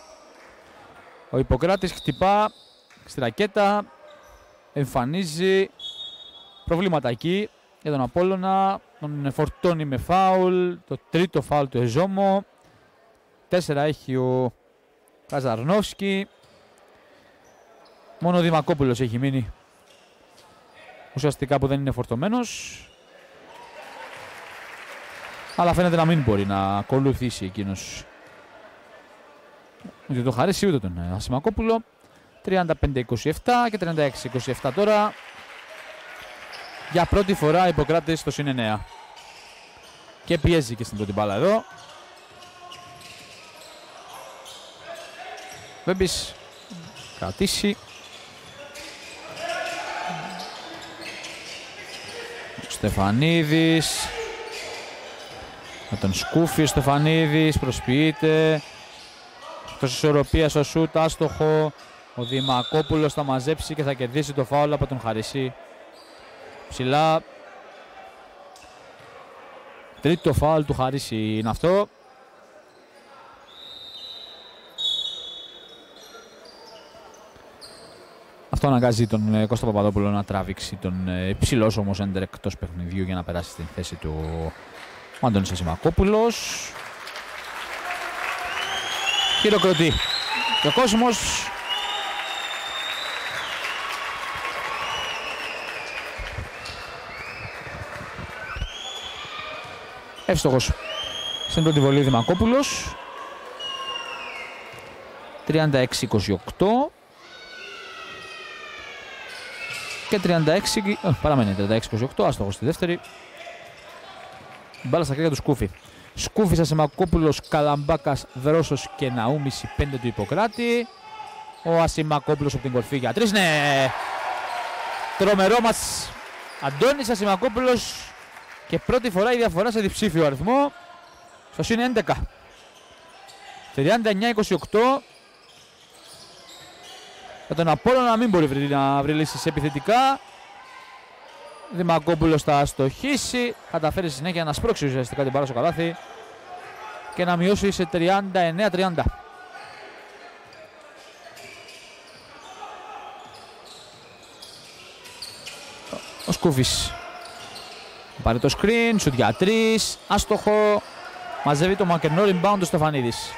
Ο Ιπποκράτης χτυπά στη ρακέτα. Εμφανίζει προβλήματα εκεί για τον Απόλλωνα. Τον φορτώνει με φάουλ. Το τρίτο φάουλ του Εζόμο. Τέσσερα έχει ο Καζαρνόφσκι. Μόνο ο Δημακόπουλος έχει μείνει ουσιαστικά που δεν είναι φορτωμένος. Αλλά φαίνεται να μην μπορεί να ακολουθήσει εκείνος ούτε το Χαρίση ούτε τον Ασημακόπουλο. τριάντα πέντε είκοσι επτά και τριάντα έξι είκοσι επτά τώρα. Για πρώτη φορά η Ιπποκράτης στο συν εννέα. Και πιέζει και στην πρώτη μπάλα εδώ. Βέμπης κρατήσει. Στεφανίδης. Με τον Σκούφι, ο Στεφανίδης προσποιείται. Εκτός ισορροπίας ο σούτ, άστοχο. Ο Δημακόπουλος θα μαζέψει και θα κερδίσει το φάουλ από τον Χαρισή. Ψηλά. Τρίτο φάουλ του Χαρίση είναι αυτό. Αυτό αναγκάζει τον Κώστα Παπαδόπουλο να τραβήξει τον υψηλός όμως έντερ εκτός παιχνιδιού για να περάσει στην θέση του ο Αντώνης Ασημακόπουλος. Χειροκροτεί και ο κόσμος. Εύστοχος στην πρώτη βολή Δημακόπουλος. τριάντα έξι είκοσι οκτώ. Και τριάντα έξι, oh, παραμένει τριάντα έξι είκοσι οκτώ, άστοχος στη δεύτερη. Μπάλα στα χέρια του Σκούφη. Σκούφης, Ασημακόπουλος, Καλαμπάκας, Δρόσος και Ναούμις, οι πέντε του Ιπποκράτη. Ο Ασημακόπουλος από την κορφή για τρεις, ναι! Τρομερό μας Αντώνης Ασημακόπουλος και πρώτη φορά η διαφορά σε διψήφιο αριθμό στο συν έντεκα. τριάντα εννιά είκοσι οκτώ. Για τον Απόλλωνα να μην μπορεί να βρει λύσεις επιθετικά. Δημακόπουλος θα αστοχίσει, καταφέρει συνέχεια να σπρώξει ουσιαστικά την μπάλα στο καλάθι και να μειώσει σε τριάντα εννέα τριάντα. Ο Σκούφης πάρει το screen, σουτ για τρεις, άστοχο, μαζεύει το μακρινό rebound ο Στεφανίδης.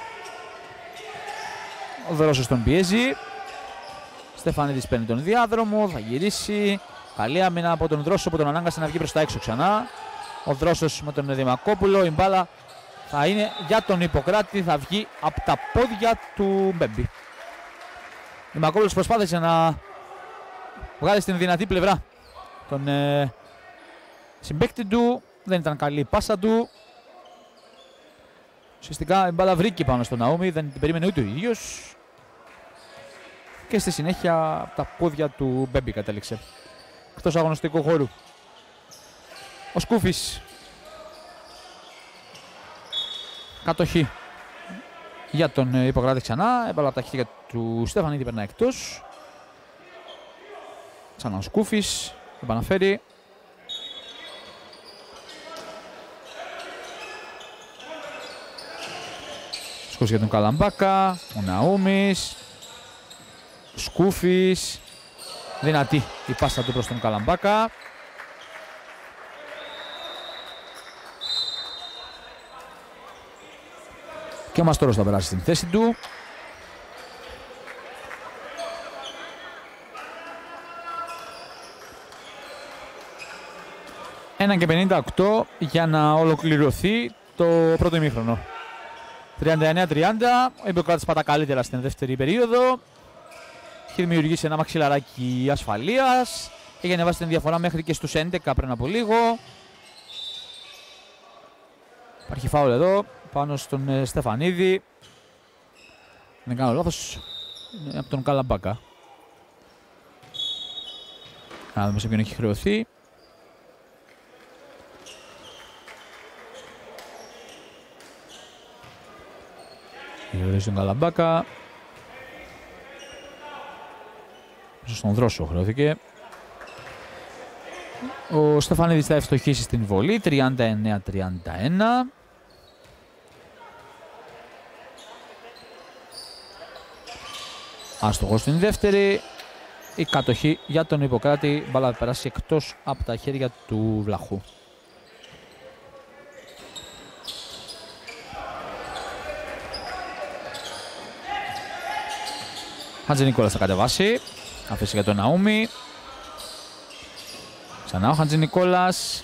Ο Δρόσος τον πιέζει, Στεφανίδης παίρνει τον διάδρομο, θα γυρίσει, καλή άμυνα από τον Δρόσο που τον ανάγκασε να βγει προς τα έξω ξανά. Ο Δρόσος με τον Δημακόπουλο, η μπάλα θα είναι για τον Ιπποκράτη, θα βγει από τα πόδια του Μπέμπη. Δημακόπουλος προσπάθησε να βγάλει στην δυνατή πλευρά τον ε, συμπαίκτη του, δεν ήταν καλή η πάσα του. Ουσιαστικά η μπάλα βρήκε πάνω στον Ναούμι, δεν την περίμενε ούτε ο ίδιος. Και στη συνέχεια από τα πόδια του Μπέμπη κατέληξε. Εκτός αγωνιστικού χώρου. Ο Σκούφης. Κατοχή για τον Ιπποκράτη ξανά. Έμπαλα από τα χέρια του Στεφανίδη, περνάει εκτός. Ξανά ο Σκούφης. Επαναφέρει. Σκούφης για τον Καλαμπάκα. Ο Ναούμις. Σκούφης. Δυνατή η πάσα του προς τον Καλαμπάκα. Και ο Μαστόρος θα περάσει στην θέση του. ένα και πενήντα οκτώ για να ολοκληρωθεί το πρώτο ημίχρονο. τριάντα εννέα τριάντα, ο Ιπποκράτης πατά καλύτερα στην δεύτερη περίοδο. Έχει δημιουργήσει ένα μαξιλαράκι ασφαλείας. Έχει ανεβάσει την διαφορά μέχρι και στους έντεκα πριν από λίγο. Υπάρχει φάουλ εδώ πάνω στον ε, Στεφανίδη. Δεν κάνω λάθος, είναι από τον Καλαμπάκα. Να δούμε σε ποιον έχει χρεωθεί. Γυρίζει τον Καλαμπάκα. Στον Δρόσο χρεώθηκε. Ο Στεφανίδης θα ευστοχίσει στην βολή, τριάντα εννέα τριάντα ένα. Άστοχος στην δεύτερη. Η κατοχή για τον Ιπποκράτη. Μπάλα θα περάσει εκτός από τα χέρια του Βλαχού. Χατζηνικόλας θα κατεβάσει. Αφήσει για τον Ναούμι. Ξανά ο Χατζηνικόλας.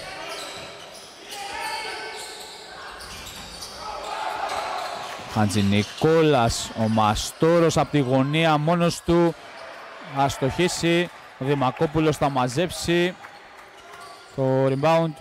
Χατζηνικόλας, ο Μαστόρος από τη γωνία μόνος του. Θα αστοχίσει. Ο Δημακόπουλος θα μαζέψει το rebound.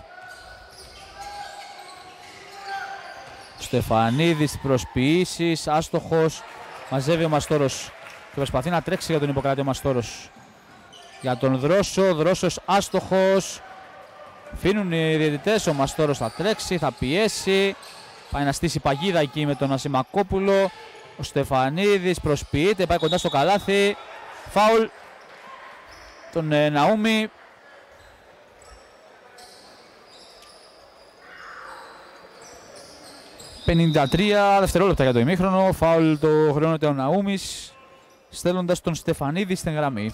Στεφανίδης προσποιήσεις, άστοχος. Μαζεύει ο Μαστόρος και προσπαθεί να τρέξει για τον Ιπποκράτη ο Μαστόρος. Για τον Δρόσο, Δρόσος άστοχος. Φύνουν οι διαιτητές, ο Μαστόρος θα τρέξει, θα πιέσει. Πάει να στήσει παγίδα εκεί με τον Ασημακόπουλο. Ο Στεφανίδης προσποιείται, πάει κοντά στο καλάθι. Φάουλ τον ε, Ναούμι. πενήντα τρία δευτερόλεπτα για το ημίχρονο. Φάουλ το χρεώνεται ο Ναούμις, στέλνοντας τον Στεφανίδη στην γραμμή.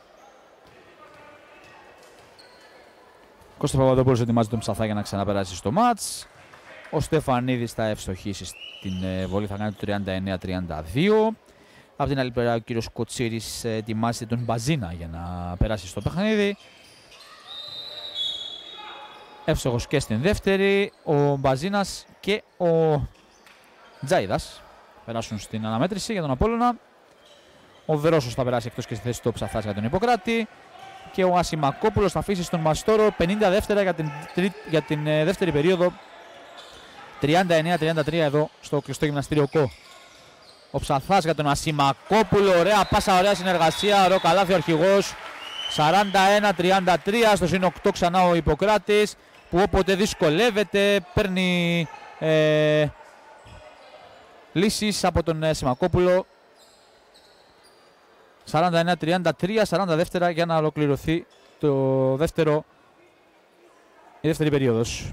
Κώστας Παπαδόπουλος ετοιμάζει τον Ψαθά για να ξαναπεράσει στο μάτς. Ο Στεφανίδης θα ευστοχίσει στην ε, βολή, θα κάνει το τριάντα εννέα τριάντα δύο. Από την άλλη πλευρά ο κύριος Κοτσίρης ετοιμάζεται τον Μπαζίνα για να περάσει στο παιχνίδι. Εύστοχος και στην δεύτερη. Ο Μπαζίνας και ο Τζάιδας περάσουν στην αναμέτρηση για τον Απόλλωνα. Ο Δρόσος θα περάσει εκτός και στη θέση του Ψαθάς για τον Ιπποκράτη. Και ο Ασημακόπουλος θα αφήσει στον Μαστόρο. πενήντα δεύτερα για την, τρί... για την ε, δεύτερη περίοδο. τριάντα εννέα τριάντα τρία εδώ στο κλειστό γυμναστήριο ΚΟ. Ο Ψαθάς για τον Ασημακόπουλο. Ωραία πάσα, ωραία συνεργασία. Ωραίο καλάθι ο αρχηγός. σαράντα ένα τριάντα τρία στο συν οκτώ ξανά ο Ιπποκράτης, που όποτε δυσκολεύεται παίρνει ε, λύσεις από τον Ασημακόπουλο. σαράντα εννέα τριάντα τρία, σαράντα δεύτερα για να ολοκληρωθεί το δεύτερο, η δεύτερη περίοδος.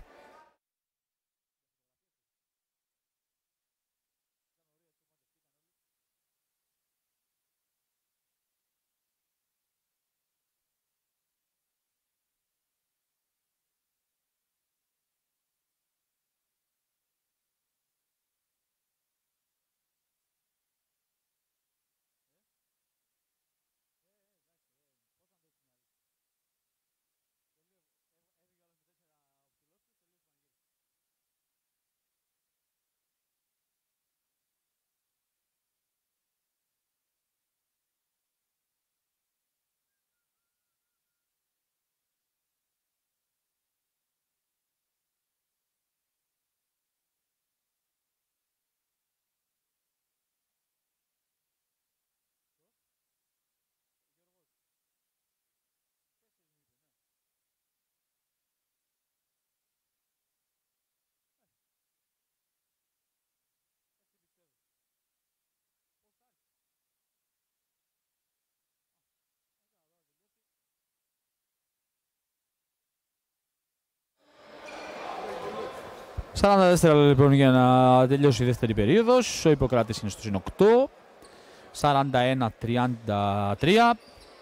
σαράντα δευτερόλεπτα λοιπόν για να τελειώσει η δεύτερη περίοδος. Ο Ιπποκράτης είναι στο συν οκτώ. σαράντα ένα τριάντα τρία.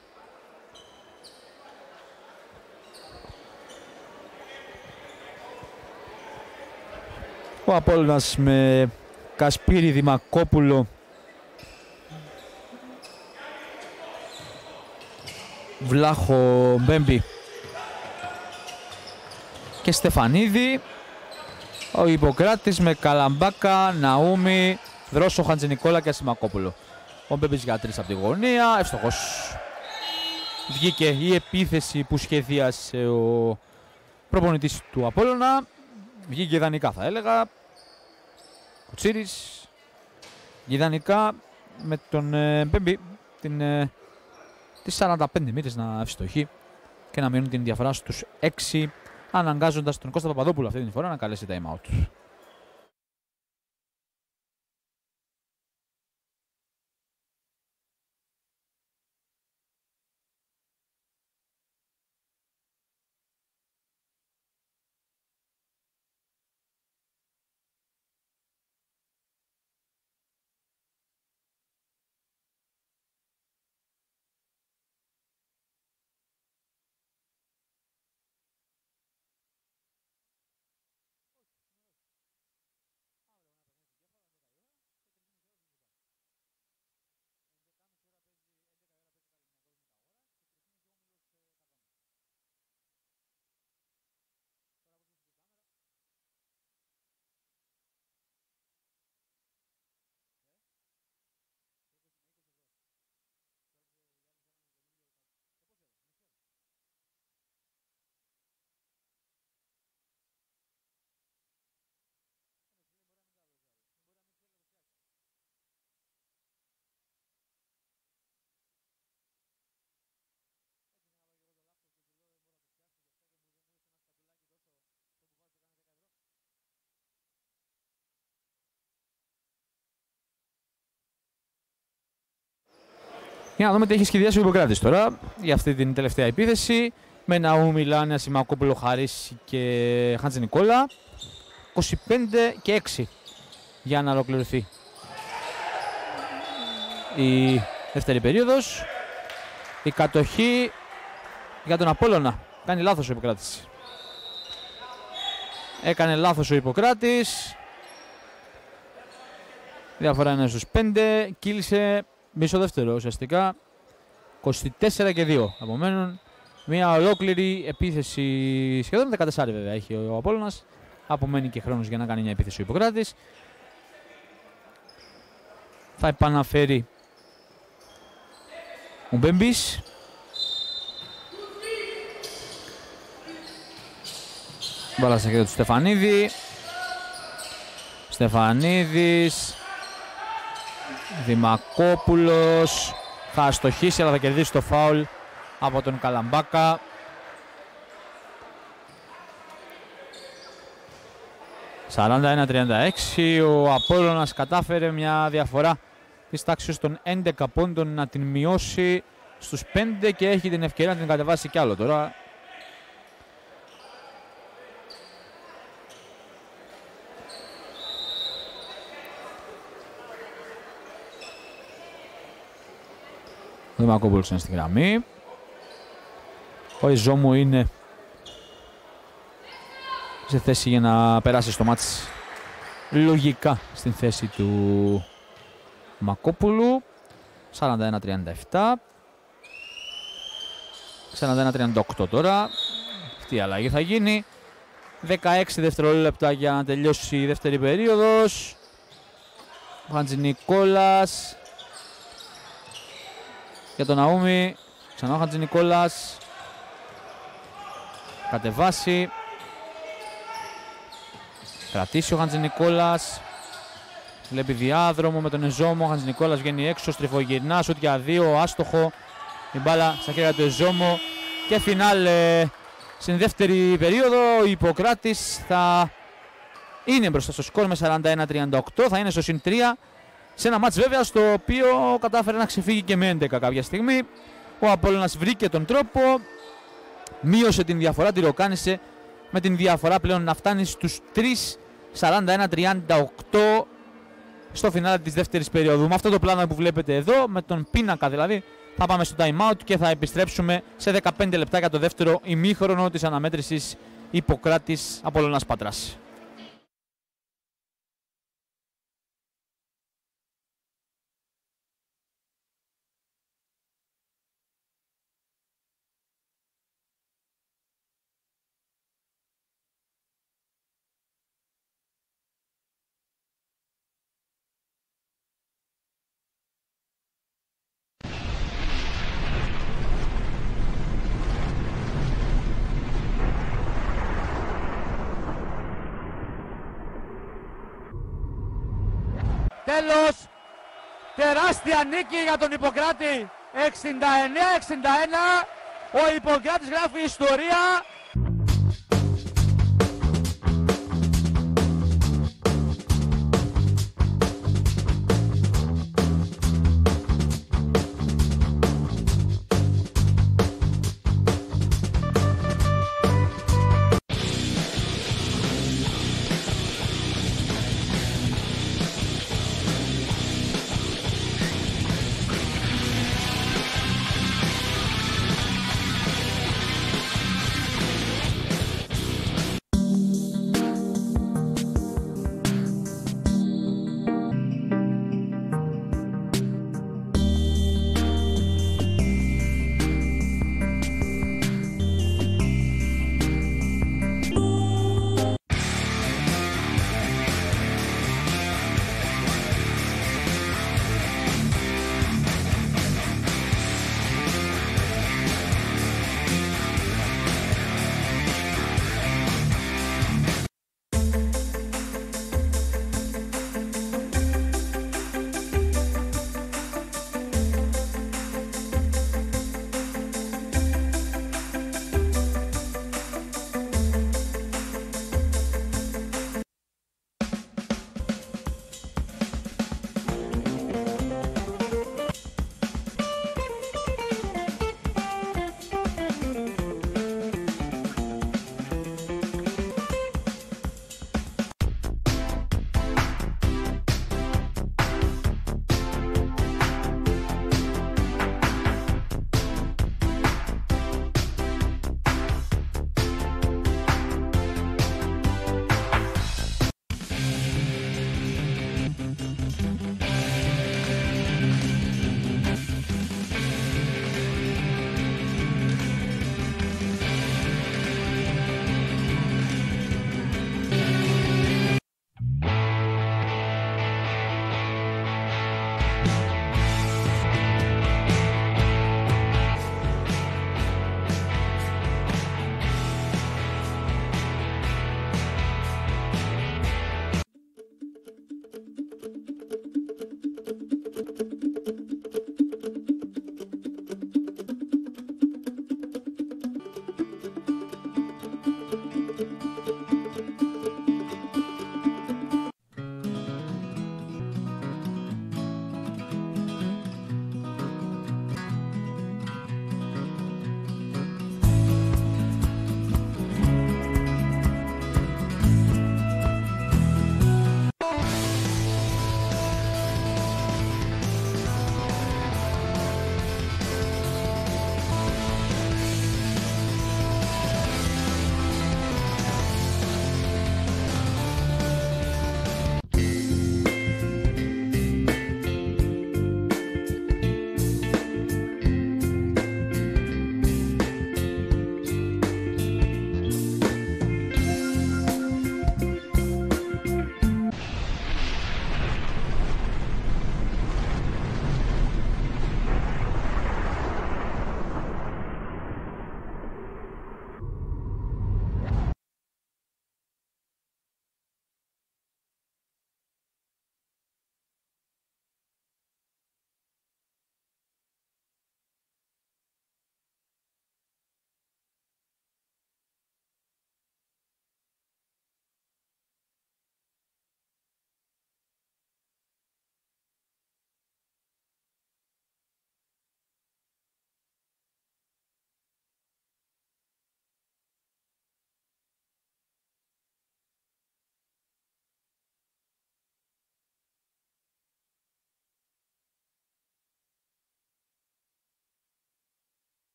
Ο Απόλλωνας με Κασπίρη, Δημακόπουλο, Βλάχο, Μπέμπη και Στεφανίδη. Ο Ιπποκράτης με Καλαμπάκα, Ναούμι, Δρόσο, Χατζηνικόλα και Ασημακόπουλο. Ο Μπέμπης για τρεις από τη γωνία, εύστοχος. Βγήκε η επίθεση που σχεδίασε ο προπονητής του Απόλλωνα. Βγήκε ιδανικά θα έλεγα. Ο Τσίρης ιδανικά με τον ε, Μπέμπη την, ε, τις σαράντα πέντε μοίρες να ευστοχεί και να μείνουν την διαφορά στους έξι, αναγκάζοντας τον Κώστα Παπαδόπουλο αυτή την φορά να καλέσει time out. Για να δούμε τι έχει σχεδιάσει ο Ιπποκράτης τώρα για αυτή την τελευταία επίθεση. Με Ναούμι, Λάνια, Σιμακόπουλο, Χαρίση και Χατζηνικόλα. είκοσι πέντε και έξι για να ολοκληρωθεί η δεύτερη περίοδος. Η κατοχή για τον Απόλλωνα. Κάνει λάθος ο Ιπποκράτης. Έκανε λάθος ο Ιπποκράτης. Διαφορά είναι στους πέντε. Κύλησε μισό δεύτερο ουσιαστικά. είκοσι τέσσερα και δύο απομένουν. Μια ολόκληρη επίθεση, σχεδόν δεκατέσσερα βέβαια έχει ο Απόλλωνας. Απομένει και χρόνος για να κάνει μια επίθεση ο Ιπποκράτης. Θα επαναφέρει ο Μπέμπης. Μπάλα στα χέρια του Στεφανίδη. Στεφανίδης. Δημακόπουλος. Θα αστοχίσει αλλά θα κερδίσει το φάουλ από τον Καλαμπάκα. σαράντα ένα τριάντα έξι. Ο Απόλλωνας κατάφερε μια διαφορά της τάξης των έντεκα πόντων να την μειώσει στους πέντε και έχει την ευκαιρία να την κατεβάσει κι άλλο τώρα. Ο Δημακόπουλος είναι στη γραμμή. Ο Ιζόμου είναι σε θέση για να περάσει στο μάτς λογικά στην θέση του Μακόπουλου. σαράντα ένα τριάντα επτά. σαράντα ένα τριάντα οκτώ τώρα. Αυτή η αλλαγή θα γίνει. δεκαέξι δευτερόλεπτα για να τελειώσει η δεύτερη περίοδος. Ο Χατζηνικόλας για τον Ναούμι. Ξανά ο Χατζηνικόλας. Κατεβάσει. Κρατήσει ο Χατζηνικόλας. Βλέπει διάδρομο με τον Εζόμο. Ο Χατζηνικόλας βγαίνει έξω. Στριφογυρνά. Σουτ για δύο. Άστοχο. Η μπάλα στα χέρια του Εζόμο. Και φινάλε στην δεύτερη περίοδο. Ο Ιπποκράτης θα είναι μπροστά στο σκορ με σαράντα ένα τριάντα οκτώ. Θα είναι στο συν τρία. Σε ένα μάτς βέβαια στο οποίο κατάφερε να ξεφύγει και με έντεκα κάποια στιγμή. Ο Απόλλωνας βρήκε τον τρόπο. Μείωσε την διαφορά. Τη ροκάνησε με την διαφορά πλέον να φτάνει στους τρεις. σαράντα ένα τριάντα οκτώ στο φινάλε της δεύτερης περίοδου. Με αυτό το πλάνο που βλέπετε εδώ, με τον πίνακα δηλαδή, θα πάμε στο time out και θα επιστρέψουμε σε δεκαπέντε λεπτά για το δεύτερο ημίχρονο της αναμέτρησης Ιπποκράτης Απόλλωνας Πάτρας. Τέλος, τεράστια νίκη για τον Ιπποκράτη, εξήντα εννέα εξήντα ένα, ο Ιπποκράτης γράφει ιστορία.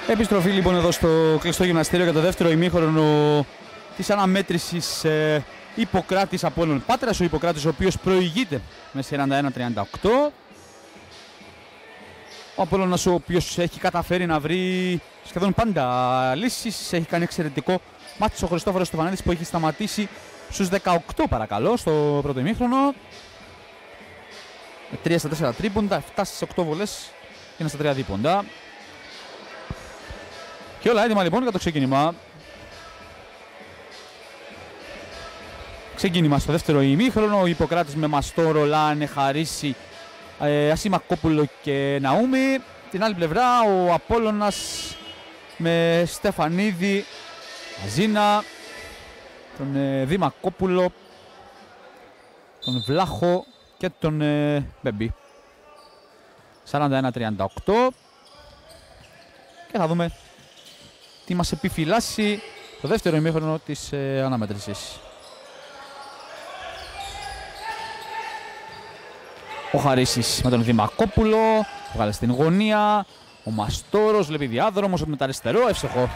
Επιστροφή λοιπόν εδώ στο κλειστό γυμναστήριο για το δεύτερο ημίχρονο της αναμέτρησης ε, Ιπποκράτης Απόλλων Πάτρας. Ο Ιπποκράτης ο οποίος προηγείται με σαράντα ένα τριάντα οκτώ. Ο Απόλλωνας ο οποίος έχει καταφέρει να βρει σχεδόν πάντα λύσεις. Έχει κάνει εξαιρετικό μάτι ο Χριστόφορος Στεφανίδης που έχει σταματήσει στους δεκαοκτώ παρακαλώ στο πρώτο ημίχρονο. Με τρία στα τέσσερα τρίποντα, επτά στις οκτώ βολές και ένα στα τρία δίποντα. Και όλα έτοιμα λοιπόν για το ξεκίνημα. Ξεκίνημα στο δεύτερο ημίχρονο. Ο Ιπποκράτης με Μαστόρο, Λάνε, Χαρίση, ε, Ασημακόπουλο και Ναούμι. Την άλλη πλευρά ο Απόλλωνας με Στεφανίδη, Αζίνα, τον ε, Δημακόπουλο, τον Βλάχο και τον ε, Μπεμπή. σαράντα ένα τριάντα οκτώ. Και θα δούμε τι μας επιφυλάσσει το δεύτερο ημίχρονο της ε, αναμέτρησης. Ο Χαρίσης με τον Δημακόπουλο, βγάλε στην γωνία. Ο Μαστόρος βλέπει διάδρομος με το αριστερό, εύστοχο.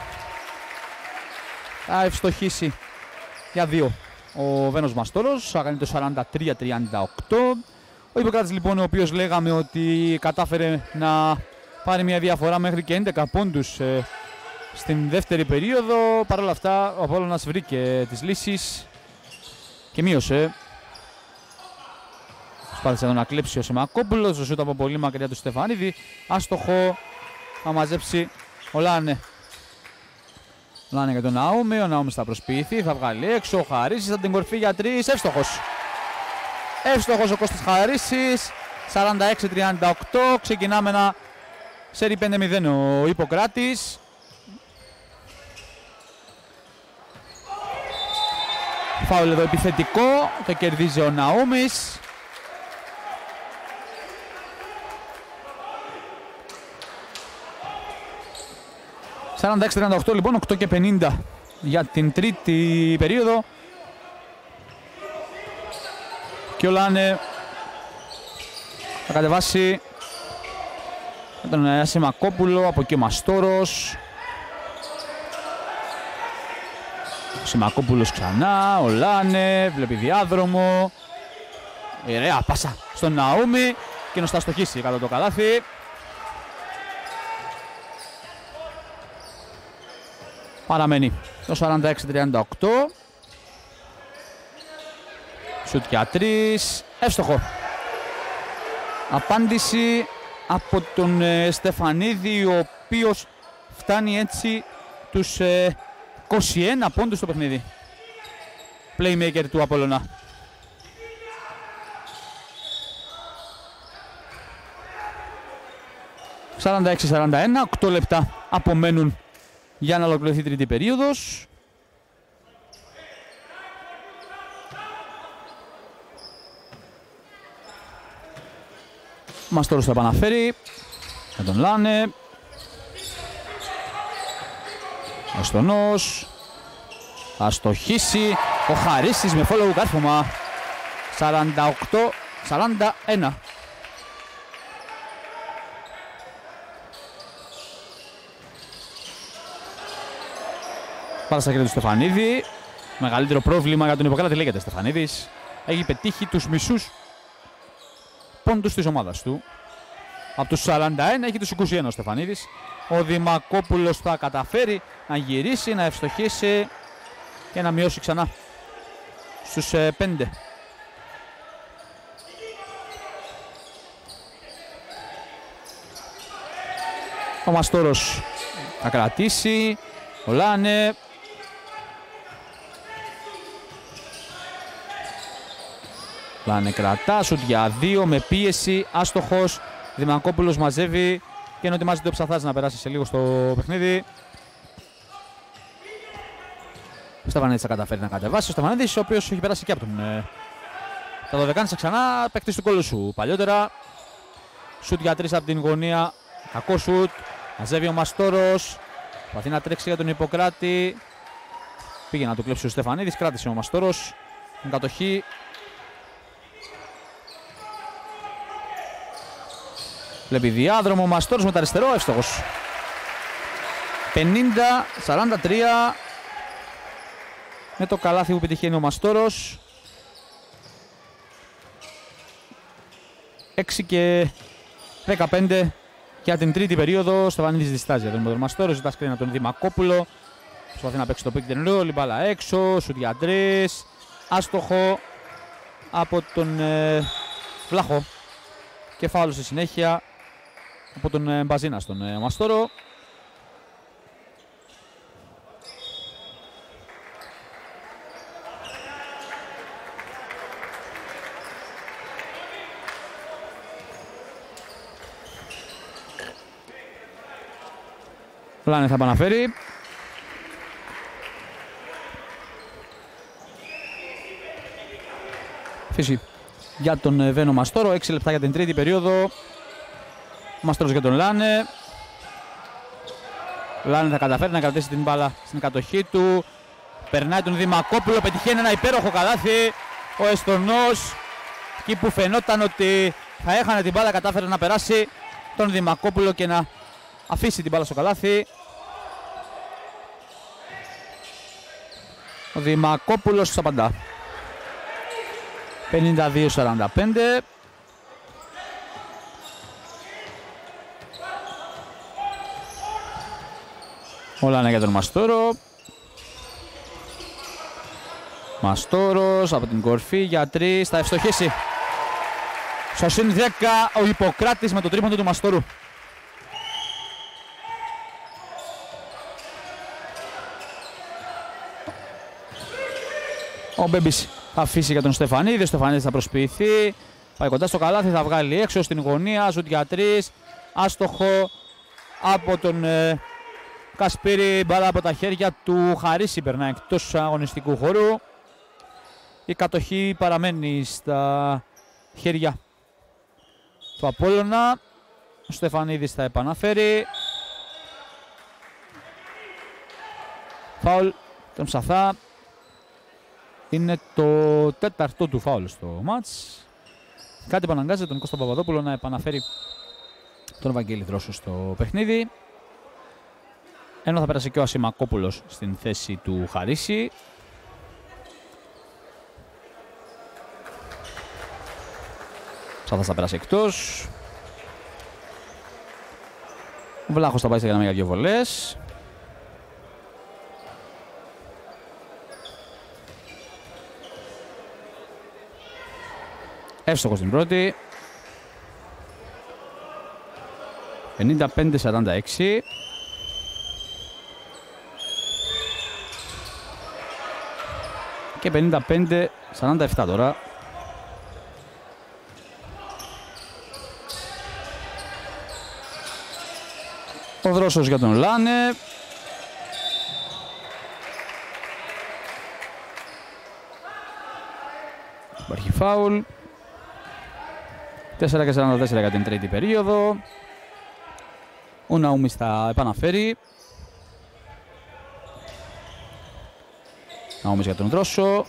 Θα ευστοχίσει για δύο ο Βένος Μαστόρος, θα κάνει το σαράντα τρία τριάντα οκτώ. Ο Ιπποκράτης λοιπόν, ο οποίος λέγαμε ότι κατάφερε να πάρει μια διαφορά μέχρι και έντεκα πόντους ε, στην δεύτερη περίοδο. Παρ' όλα αυτά ο Απόλλωνας βρήκε τις λύσεις και μείωσε. Προσπάθησε εδώ να κλέψει ο Σιμακόπουλος, το σούτ από πολύ μακριά του Στεφανίδη. Άστοχο, θα μαζέψει ο Λάνε. Λάνε για τον Ναούμι, ο Ναούμις θα προσποιηθεί, θα βγάλει έξω. Ο Χαρίσης θα την κορφή για τρεις, εύστοχος. Εύστοχος ο Κώστας Χαρίσης, σαράντα έξι τριάντα οκτώ. Ξεκινάμε ένα σέρι πέντε μηδέν ο Ιπποκράτης. Φάουλ εδώ επιθετικό, το κερδίζει ο Ναούμις. σαράντα έξι τριάντα οκτώ λοιπόν, οκτώ και πενήντα για την τρίτη περίοδο. Και ο Λάνε θα κατεβάσει με τον Ασημακόπουλο, από εκεί ο Μαστόρος. Ο Ασημακόπουλος ξανά, ο Λάνε, βλέπει διάδρομο. Ωραία πάσα στον Ναούμι, εκείνος θα στοχίσει κατά το καλάθι. Παραμένει το σαράντα έξι τριάντα οκτώ. Σουτ για τρεις, εύστοχο. Απάντηση από τον ε, Στεφανίδη, ο οποίος φτάνει έτσι τους ε, είκοσι ένα πόντους στο παιχνίδι. Playmaker του Απόλλωνα. σαράντα έξι σαράντα ένα, οκτώ λεπτά απομένουν για να ολοκληρωθεί η τρίτη περίοδος. Μαστόρος θα επαναφέρει με τον Λάνε. Ο Στονός θα στοχίσει. Ο Χαρίσης με follow κάρφωμα. σαράντα οκτώ σαράντα ένα. Πάρα στα χέρια του Στεφανίδη. Μεγαλύτερο πρόβλημα για τον Ιπποκράτη λέγεται Στεφανίδης. Έχει πετύχει τους μισούς πόντους της ομάδας του. Από τους σαράντα ένα έχει τους είκοσι ένα ο Στεφανίδης. Ο Δημακόπουλος θα καταφέρει να γυρίσει, να ευστοχίσει και να μειώσει ξανά στους ε, πέντε. Ο Μαστόρος θα κρατήσει. Ο Λάνε. Λάνε κρατά, σουτ για δύο με πίεση, άστοχος. Δημακόπουλος μαζεύει και ενώ ετοιμάζεται ο Ψαθάς να περάσει σε λίγο στο παιχνίδι. Ο Στεφανίδης θα καταφέρει να κατεβάσει. Ο Στεφανίδης, ο οποίος έχει περάσει και από τον ε, τα δωδεκάνησα ξανά, παίκτης του Κολοσσού παλιότερα. Σουτ για τρεις από την γωνία, κακό σουτ. Μαζεύει ο Μαστόρος, προσπαθεί να τρέξει για τον Ιπποκράτη. Πήγε να του κλέψει ο Στεφανίδης, κράτησε ο Μαστόρος την κατοχή. Βλέπει διάδρομο ο Μαστόρος με το αριστερό, εύστοχος. πενήντα σαράντα τρία. Με το καλάθι που πετυχαίνει ο Μαστόρος. έξι και δεκαπέντε για την τρίτη περίοδο. Στεφανίδης διστάζει για τον Μαστόρο, ζητά σκριν από τον Δημακόπουλο. Προσπαθεί να παίξει το pick and roll, η μπάλα έξω, σουτ για τρεις. Άστοχο από τον ε, Βλάχο. Και φάουλ στη συνέχεια από τον ε, Μπαζίνα στον ε, Μαστόρο. Λάνε θα επαναφέρει. Φύση για τον Βένο Μαστόρο. έξι λεπτά για την τρίτη περίοδο. Μαστόρος για τον Λάνε. Λάνε θα καταφέρει να κρατήσει την μπάλα στην κατοχή του. Περνάει τον Δημακόπουλο. Πετυχαίνει ένα υπέροχο καλάθι. Ο Εστονός, εκεί που φαινόταν ότι θα έχανε την μπάλα, κατάφερε να περάσει τον Δημακόπουλο και να αφήσει την μπάλα στο καλάθι. Ο Δημακόπουλος απαντά. πενήντα δύο σαράντα πέντε. Όλα είναι για τον Μαστόρο. Μαστόρος από την κορφή για τρεις, θα ευστοχίσει. Στο συν δέκα ο Ιπποκράτης με το τρίποντο του Μαστόρου. Ο Μπέμπης θα αφήσει για τον Στεφανίδη, ο Στεφανίδης θα προσποιηθεί. Πάει κοντά στο καλάθι, θα βγάλει έξω στην γωνία, σουτ για τρεις. Άστοχο από τον ε, Κασπίρη, μπάλα από τα χέρια του Χαρίση, περνάει εκτός αγωνιστικού χώρου. Η κατοχή παραμένει στα χέρια του Απόλλωνα. Ο Στεφανίδης θα επαναφέρει. Φάουλ τον Ψαθά. Είναι το τέταρτο του φάουλ στο μάτς. Κάτι που αναγκάζει τον Κώστα Παπαδόπουλο να επαναφέρει τον Βαγγέλη Δρόσο στο παιχνίδι. Ενώ θα πέρασε και ο Ασημακόπουλος στην θέση του Χαρίση. Ψάθας θα πέρασε εκτός. Ο Βλάχος θα πάει στα για δύο βολές. Εύστοχος στην πρώτη. πενήντα πέντε σαράντα έξι. Και πενήντα πέντε σαράντα επτά τώρα. Ο Δρόσος για τον Λάνε. Υπάρχει φάουλ. τέσσερα και σαράντα τέσσερα για την τρίτη περίοδο. Ο Ναούμις θα επαναφέρει. Ναούμις για τον Δρόσο.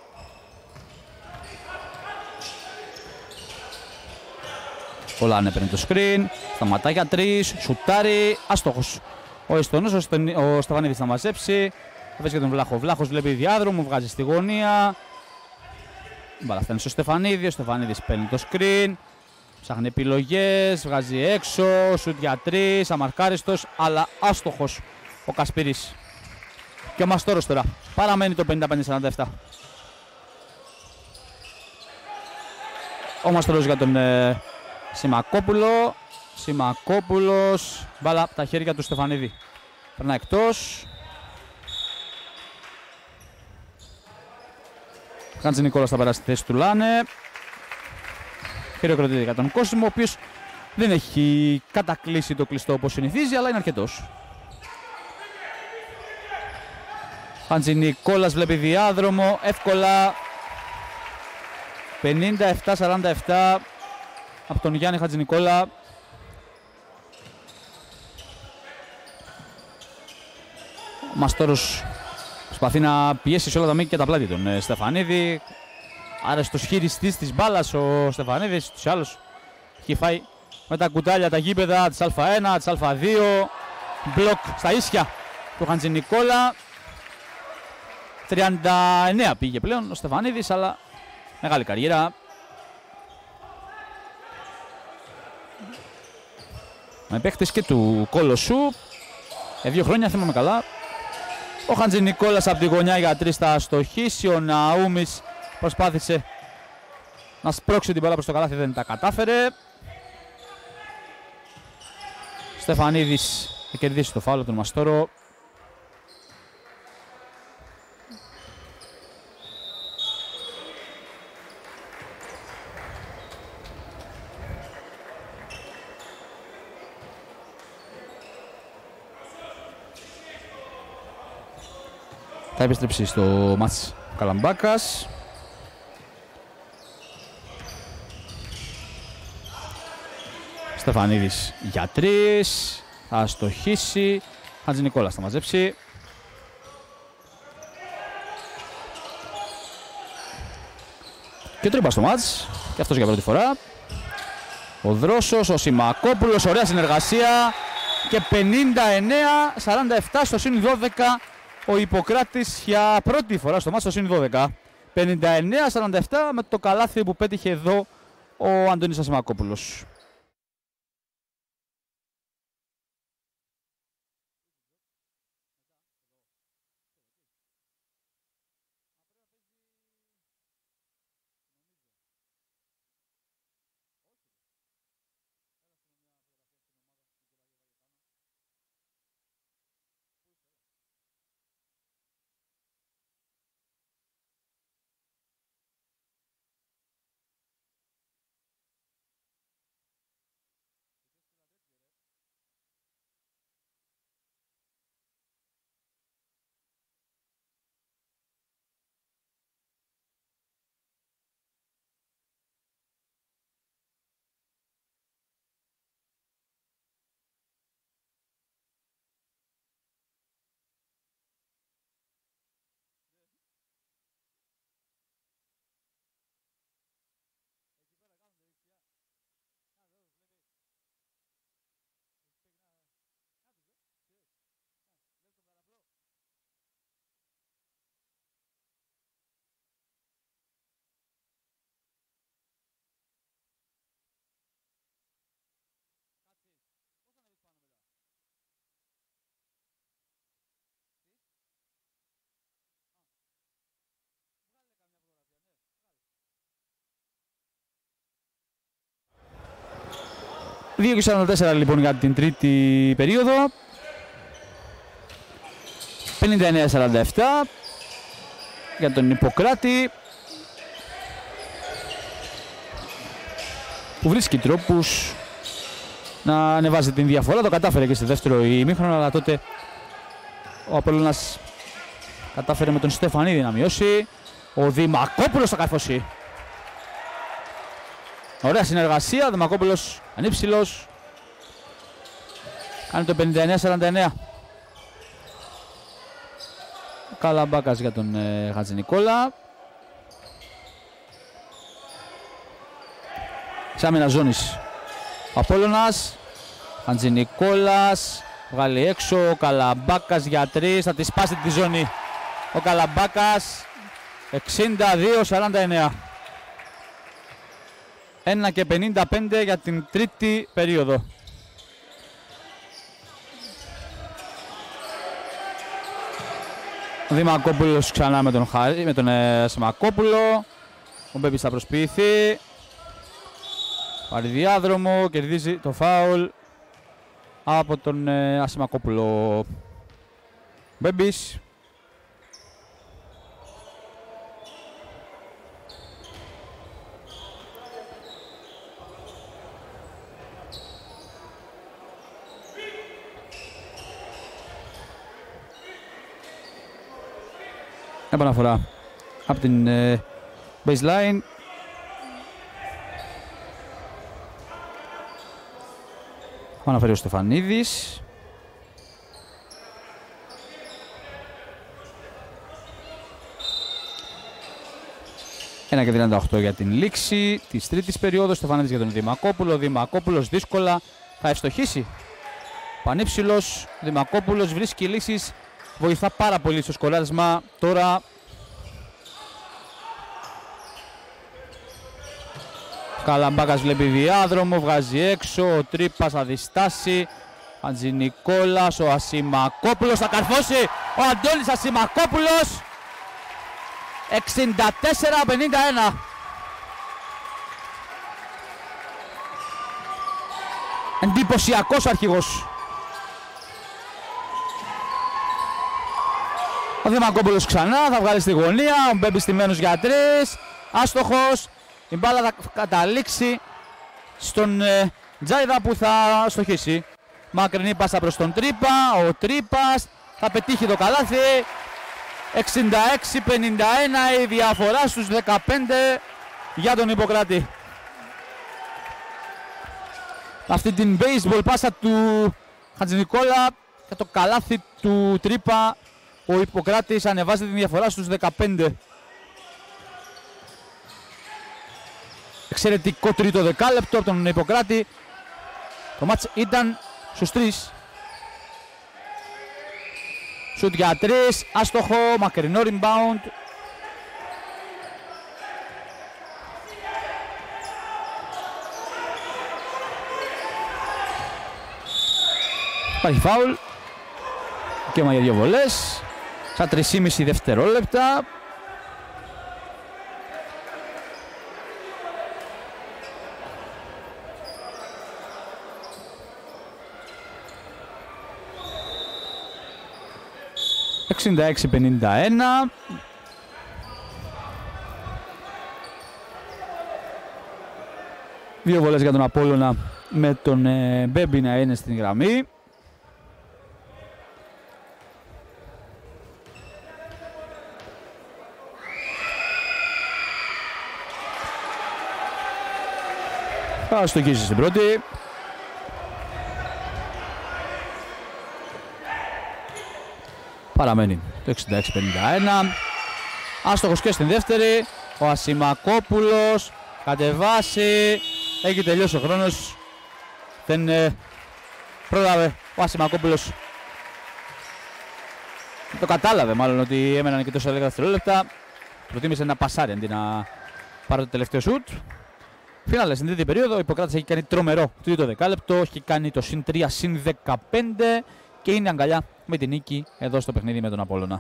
Ο Λάνε παίρνει το screen. Σταματά για τρεις. Σουτάρει. Αστόχος. Ο Εστονός, ο, Στεν... ο Στεφανίδης θα μαζέψει. Θα βρίσκει τον Βλάχο. Βλάχος βλέπει διάδρομο, βγάζει στη γωνία. Μπαλά φτάνει στο Στεφανίδη. Ο Στεφανίδης παίρνει το screen. Ψάχνει επιλογές, βγάζει έξω, σουτ για τρεις, αμαρκάριστος, αλλά άστοχος ο Κασπίρης. Και ο Μαστόρος τώρα, παραμένει το πενήντα πέντε σαράντα επτά. Ο Μαστόρος για τον ε, Σημακόπουλο. Σημακόπουλος, μπάλα από τα χέρια του Στεφανίδη. Περνά εκτός. Χάντζη Νικόλας θα περάσει στη θέση του Λάνε. Χειροκροτείται για τον Κόσμο, ο οποίος δεν έχει κατακλείσει το κλειστό όπως συνηθίζει, αλλά είναι αρκετός. Χαντζηνικόλας βλέπει διάδρομο, εύκολα. πενήντα επτά σαράντα επτά από τον Γιάννη Χαντζηνικόλα. Ο Μαστόρος προσπαθεί να πιέσει σε όλα τα μήκη και τα πλάτη τον ε, Στεφανίδη. Άρεστος χειριστής της μπάλας ο Στεφανίδης, τους άλλους έχει φάει με τα κουτάλια τα γήπεδα της Α1, της Α2, μπλοκ στα ίσια του Χαντζηνικόλα. τριάντα εννέα πήγε πλέον ο Στεφανίδης, αλλά μεγάλη καριέρα. Με παίχτες και του Κολοσσού. Για δύο χρόνια θυμάμαι καλά. Ο Χαντζηνικόλας από τη γωνιά για τρεις θα αστοχίσει. Ο Ναούμης προσπάθησε να σπρώξει την μπάλα προς το καλάθι, δεν τα κατάφερε. Στεφανίδης θα κερδίσει το φάουλο του Μαστόρο. Θα επιστρέψει στο μάτς Καλαμπάκας. Στεφανίδης για τρεις. Θα αστοχίσει. Χατζηνικόλας θα μαζέψει. Και τρύπα στο μάτς. Και αυτός για πρώτη φορά. Ο Δρόσος, ο Σιμακόπουλος, ωραία συνεργασία. Και πενήντα εννέα σαράντα επτά στο συν δώδεκα. Ο Ιπποκράτης για πρώτη φορά στο μάτς στο συν δώδεκα. πενήντα εννέα σαράντα επτά με το καλάθι που πέτυχε εδώ ο Αντώνης Ασημακόπουλος. δύο και σαράντα τέσσερα λοιπόν για την τρίτη περίοδο. πενήντα εννέα σαράντα επτά για τον Ιπποκράτη, που βρίσκει τρόπους να ανεβάζει την διαφορά. Το κατάφερε και στη δεύτερο ημίχρονο, αλλά τότε ο Απόλλωνας κατάφερε με τον Στεφανίδη να μειώσει. Ο Δημακόπουλος θα καρφώσει. Ωραία συνεργασία, ο Δημακόπουλος ανύψηλος. Κάνει το πενήντα εννέα σαράντα εννέα. Καλαμπάκας για τον ε, Χατζηνικόλα. Ξάμινα ζώνης ο Απόλλωνας. Χατζηνικόλας βγάλει έξω. Ο Καλαμπάκας για τρεις. Θα τη σπάσει τη ζώνη ο Καλαμπάκας. εξήντα δύο σαράντα εννέα. ένα και πενήντα πέντε για την τρίτη περίοδο. Ο Δημακόπουλος ξανά με τον, Χαρί, με τον ε, Σιμακόπουλο. Ο Μπέμπης θα προσποιηθεί. Πάρει διάδρομο, κερδίζει το φάουλ από τον ε, Ασημακόπουλο. Μπέμπης. Επαναφορά από την ε, baseline. Αναφέρει ο Στεφανίδης. ένα και τριάντα οκτώ για την λήξη της τρίτης περίοδου. Στεφανίδης για τον Δημακόπουλο. Δημακόπουλος δύσκολα θα ευστοχίσει. Πανύψηλος Δημακόπουλος βρίσκει λύσεις βοηθά πάρα πολύ στο σκοράρισμα. Τώρα Καλαμπάκας βλέπει διάδρομο, βγάζει έξω, ο Τρύπας θα διστάσει. Χατζηνικόλας, ο Ασημακόπουλος θα καρφώσει, ο Αντώνης Ασημακόπουλος. εξήντα τέσσερα πενήντα ένα. Εντυπωσιακός αρχηγός. Ο Δημακόπουλος ξανά θα βγάλει στη γωνία, ο Μπέμπης στημένος για τρεις, άστοχος. Η μπάλα θα καταλήξει στον ε, Τζάιδα που θα στοχίσει. Μακρινή πάσα προς τον Τρύπα, ο Τρύπας θα πετύχει το καλάθι. εξήντα έξι πενήντα ένα η διαφορά στους δεκαπέντε για τον Ιπποκράτη. Αυτή την baseball πάσα του Χατζηνικόλα και το καλάθι του Τρύπα, ο Ιπποκράτης ανεβάζει την διαφορά στους δεκαπέντε. Εξαιρετικό τρίτο δεκάλεπτο από τον Ιπποκράτη. Το μάτς ήταν στους τρεις. Σουτ για τρεις, άστοχο, μακρινό rebound. Υπάρχει φάουλ. Δικαίωμα για δύο βολές. Στα τρία και μισό δευτερόλεπτα. εξήντα έξι πενήντα ένα. Δύο βολές για τον Απόλλωνα με τον ε, Μπέμπη να είναι στην γραμμή. Θα στοχίσει στην πρώτη. Παραμένει το εξήντα έξι πενήντα ένα. Άστοχος και στην δεύτερη. Ο Ασημακόπουλος κατεβάσει. Έχει τελειώσει ο χρόνος. Δεν ε, πρόλαβε ο Ασημακόπουλος. Το κατάλαβε μάλλον ότι έμεναν και τόσα δέκα δευτερόλεπτα. Προτίμησε να πασάρει αντί να πάρει το τελευταίο σουτ. Φινάλε στην τρίτη περίοδο. Ο Ιπποκράτης έχει κάνει τρομερό τρίτο δεκάλεπτο. Έχει κάνει το συν τρία συν δεκαπέντε και είναι αγκαλιά με την νίκη εδώ στο παιχνίδι με τον Απόλλωνα.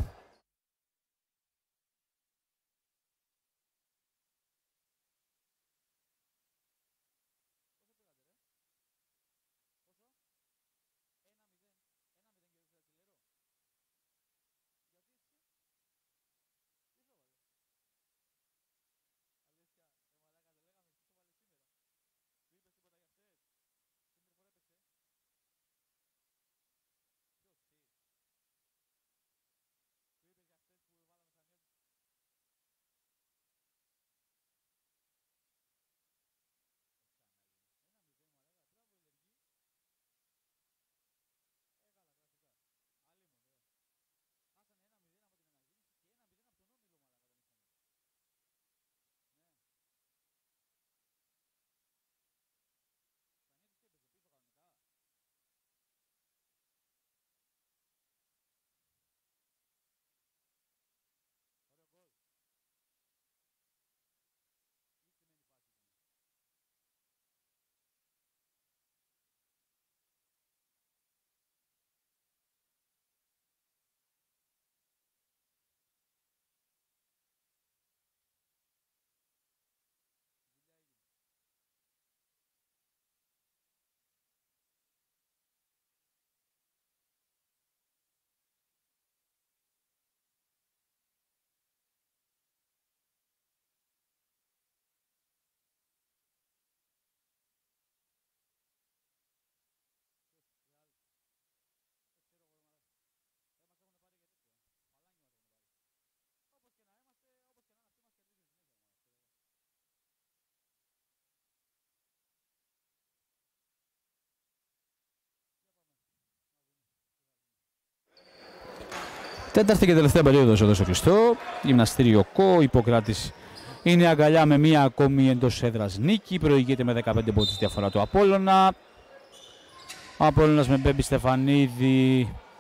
Τέταρτη και τελευταία περίοδος εδώ στο κλειστό. Γυμναστήριο ΚΟ, Ιπποκράτης είναι αγκαλιά με μία ακόμη εντός έδρας νίκη. Προηγείται με δεκαπέντε πόντους διαφορά του Απόλλωνα. Ο Απόλλωνας με Μπέμπη Στεφανίδη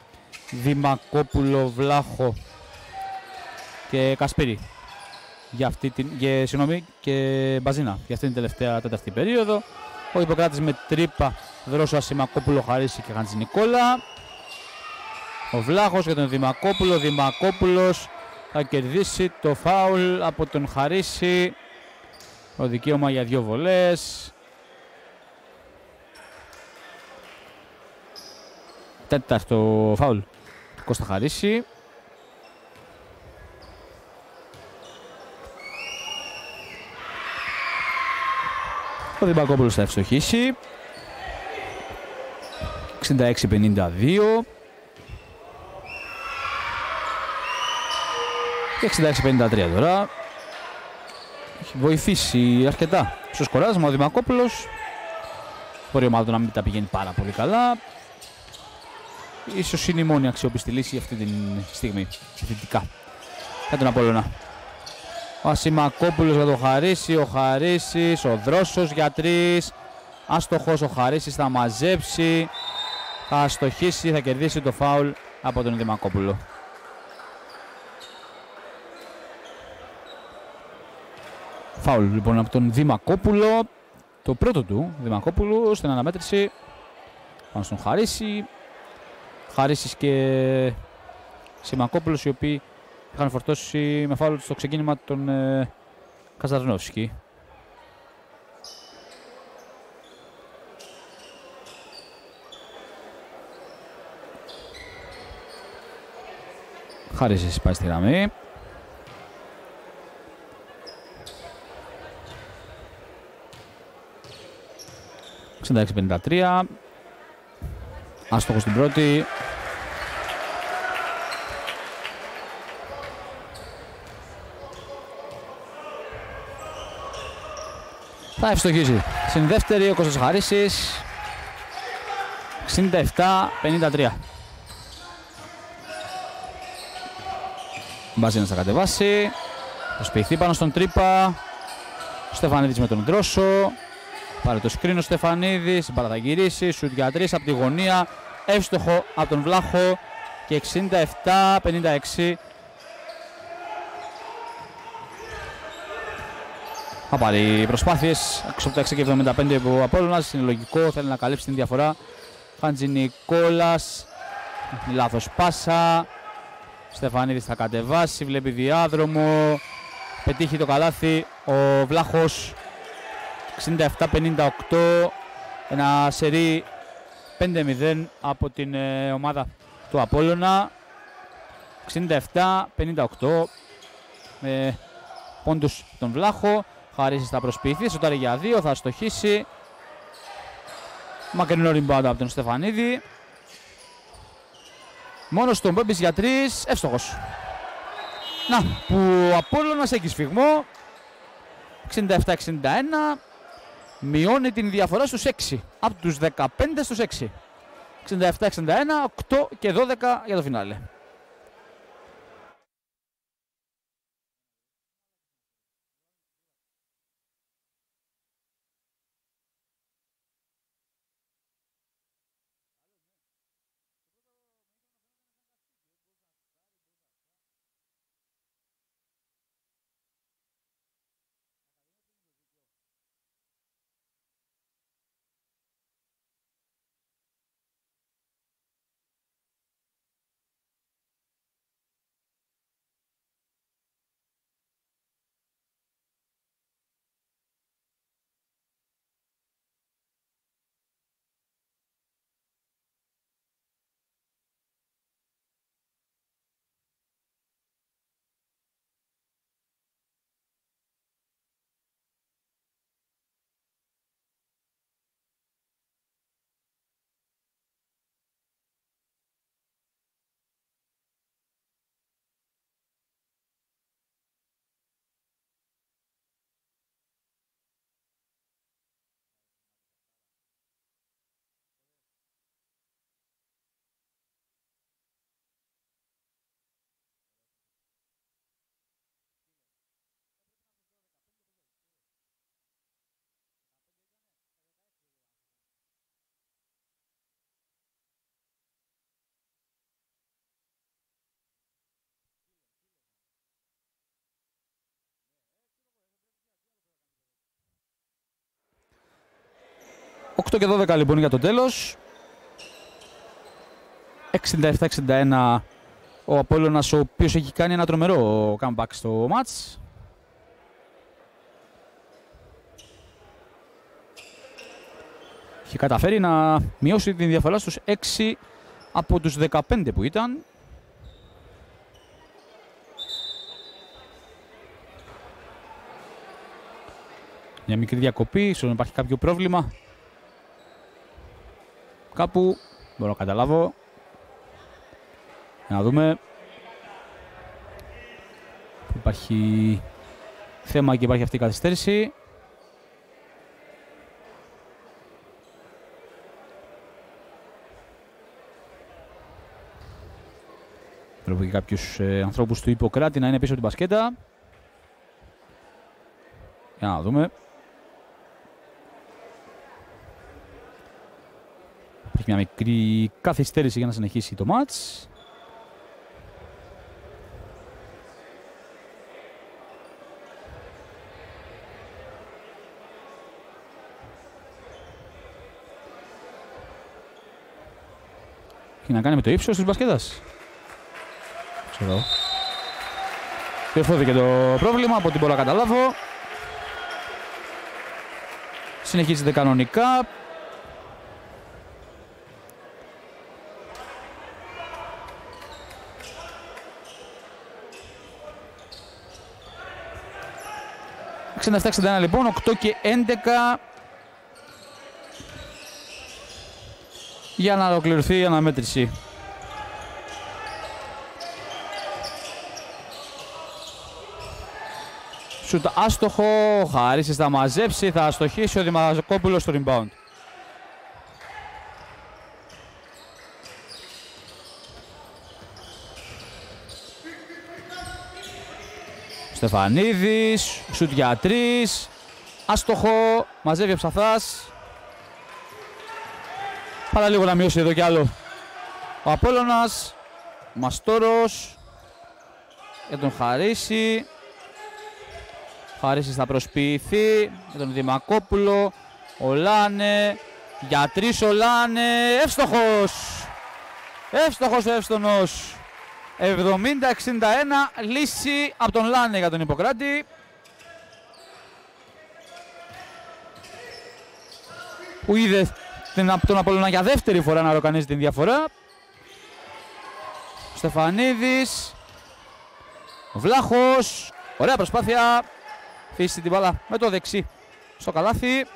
Δημακόπουλο, Βλάχο και Κασπίρη για αυτή την, για, συγγνώμη, και Μπαζίνα για αυτή την τελευταία τέταρτη περίοδο. Ο Ιπποκράτης με τρύπα, Δρόσο, Ασημακόπουλο, Χαρίση και Χατζηνικόλα. Ο Βλάχος για τον Δημακόπουλο, Δημακόπουλος θα κερδίσει το φάουλ από τον Χαρίση. Το δικαίωμα για δύο βολές. Τέταρτο φάουλ του Κώστα Χαρίση. Ο Δημακόπουλος θα ευστοχίσει. εξήντα έξι πενήντα δύο. Και εξήντα έξι πενήντα τρία τώρα. Έχει βοηθήσει αρκετά στο σκοράσμα ο Δημακόπουλος. Μπορεί η ομάδα του να μην τα πηγαίνει πάρα πολύ καλά. Ίσως είναι η μόνη αξιόπιστη λύση αυτή τη στιγμή. Θετικά. Για τον Απόλλωνα. Ο Ασημακόπουλος για τον Χαρίση. Ο Χαρίσης. Ο Δρόσος για τρεις. Άστοχος. Ο Χαρίσης θα μαζέψει. Θα αστοχίσει. Θα κερδίσει το φάουλ από τον Δημακόπουλο. Φάουλ λοιπόν από τον Δημακόπουλο. Το πρώτο του Δημακόπουλου στην αναμέτρηση πάνω στον Χαρίση. Χαρίσης και Σιμακόπουλος, οι οποίοι είχαν φορτώσει με φάουλ στο ξεκίνημα τον ε, Καζαρνόφσκι. Χαρίσης πάει στη γραμμή. εξήντα έξι πενήντα τρία. Άστοχος στην πρώτη. Θα ευστοχίσει στην δεύτερη ο Κώστας Χαρίσης. εξήντα επτά πενήντα τρία. Μπαζίνας θα κατεβάσει. Θα σπιχθεί πάνω στον τρύπα. Ο Στεφανίδης με τον Δρόσο. Πάρε το σκριν ο Στεφανίδης. Μπαλά θα γυρίσει. Σουτ για τρεις από τη γωνία. Εύστοχο από τον Βλάχο. Και εξήντα επτά πενήντα έξι. Θα πάρει προσπάθειες έξω από τα έξι και εβδομήντα πέντε από ο Απόλλωνας. Είναι λογικό, θέλει να καλύψει την διαφορά. Χατζηνικόλας. Λάθος πάσα. Στεφανίδης θα κατεβάσει, βλέπει διάδρομο. Πετύχει το καλάθι ο Βλάχος. εξήντα επτά πενήντα οκτώ. Ένα σερί πέντε μηδέν από την ε, ομάδα του Απόλλωνα. εξήντα επτά πενήντα οκτώ. Ε, πόντους τον Βλάχο. Χαρίσης θα προσποιηθεί, σοτάρει για δύο, θα αστοχίσει. Μακρινό rebound από τον Στεφανίδη. Μόνος τον Μπέμπης για τρεις, εύστοχος. Να, που ο Απόλλωνας έχει σφιγμό. εξήντα επτά εξήντα ένα. Μειώνει την διαφορά στους έξι. Από τους δεκαπέντε στους έξι. εξήντα επτά εξήντα ένα, οκτώ και δώδεκα για το φινάλε. οκτώ και δώδεκα λοιπόν για το τέλος. εξήντα επτά εξήντα ένα ο Απόλλωνας, ο οποίος έχει κάνει ένα τρομερό comeback στο μάτς. Έχει καταφέρει να μειώσει την διαφορά στους έξι από τους δεκαπέντε που ήταν. Μια μικρή διακοπή, ίσως να υπάρχει κάποιο πρόβλημα. Κάπου, μπορώ να καταλάβω. Να δούμε. Υπάρχει θέμα και υπάρχει αυτή η καθυστέρηση. Βλέπω και κάποιους ε, ανθρώπους του Ιπποκράτη να είναι πίσω από την μπασκέτα. Για να δούμε. Έχει μια μικρή καθυστέρηση για να συνεχίσει το μάτς. Έχει να κάνει με το ύψος της μπασκέτας. Ξέρω. Διορθώθηκε το πρόβλημα από ό,τι μπορώ να καταλάβω. Συνεχίζεται κανονικά. εξήντα επτά εξήντα ένα λοιπόν, οκτώ και έντεκα για να ολοκληρωθεί η αναμέτρηση. Σουτ άστοχο, ο Χαρίσης θα μαζέψει, θα αστοχίσει ο Δημαζοκόπουλος στο rebound. Στεφανίδης, σουτ για τρεις, άστοχο, μαζεύει ο Ψαθάς. Πάρα λίγο να μειώσει εδώ κι άλλο ο Απόλλωνας. Μαστόρος για τον Χαρίση. Χαρίσης θα προσποιηθεί με τον Δημακόπουλο. Ο Λάνε, για τρεις ο Λάνε, εύστοχος! Εύστοχος ο εύστονος. εβδομήντα εξήντα ένα, λύση από τον Λάνε για τον Ιπποκράτη. Που είδε τον Απόλλωνα για δεύτερη φορά να ροκανίζει την διαφορά. Στεφανίδης. Βλάχος. Ωραία προσπάθεια. Φύσει την μπάλα με το δεξί στο καλάθι.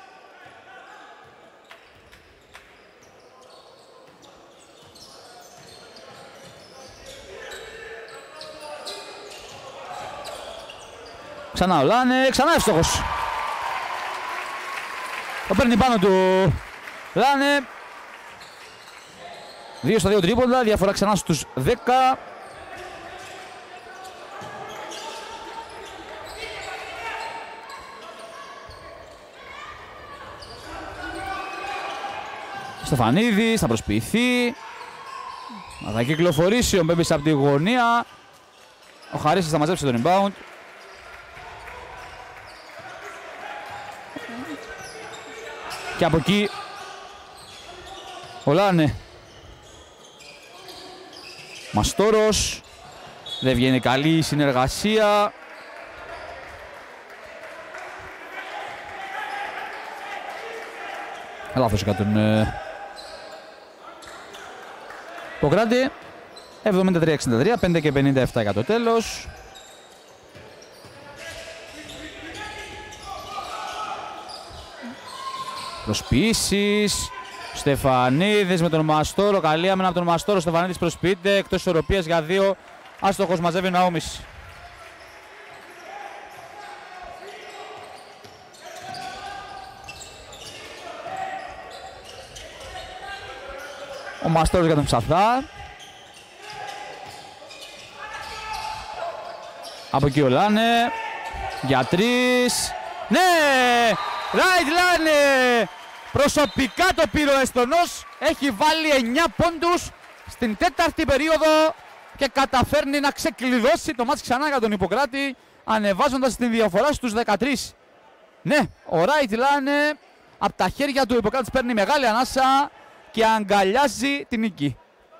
Ξανά ο Λάνε, ξανά εύστοχος. Το παίρνει πάνω του Λάνε. δύο στα δύο τρίποντα, διαφορά ξανά στους δέκα. Στεφανίδης θα προσποιηθεί. Θα κυκλοφορήσει ο Μπέμπης από τη γωνία. Ο Χαρίσης θα μαζέψει το rebound. Και από εκεί ο Λάνε. Μαστόρος. Δεν βγαίνει καλή η συνεργασία. Λάθος για τον Ιπποκράτη. εβδομήντα τρία εξήντα τρία, πέντε και πενήντα επτά για το τέλος. Προσποιήσεις. Στεφανίδης με τον Μαστόρο. Καλή άμυνα από τον Μαστόρο. Στεφανίδης προσποιείται. Εκτός ισορροπίας για δύο. Άστοχος, μαζεύει ο Ναούμης. Ο Μαστόρος για τον Ψαθά. Από εκεί ο Λάνε. Για τρεις. Ναι! Right Λάνε! Προσωπικά το πήρε ο Εστονός. Έχει βάλει εννιά πόντους στην τέταρτη περίοδο και καταφέρνει να ξεκλειδώσει το μάτς ξανά για τον Ιπποκράτη, ανεβάζοντας την διαφορά στους δεκατρείς. Ναι, ο Right Λάνε Από τα χέρια του Ιπποκράτης παίρνει μεγάλη ανάσα και αγκαλιάζει την νίκη.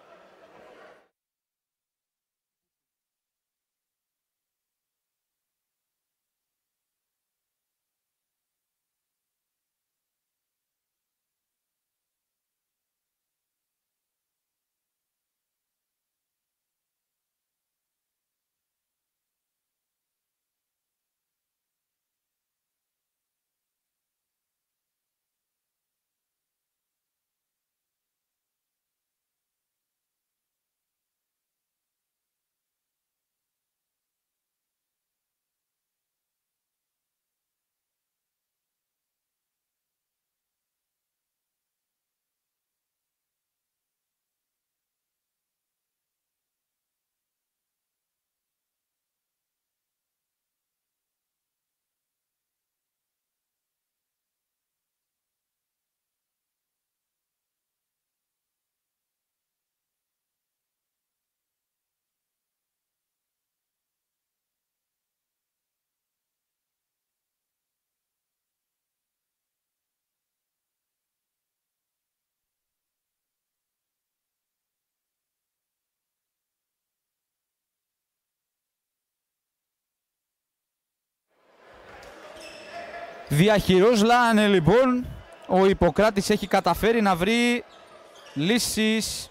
Διαχειρός Λάνε λοιπόν, ο Ιπποκράτης έχει καταφέρει να βρει λύσεις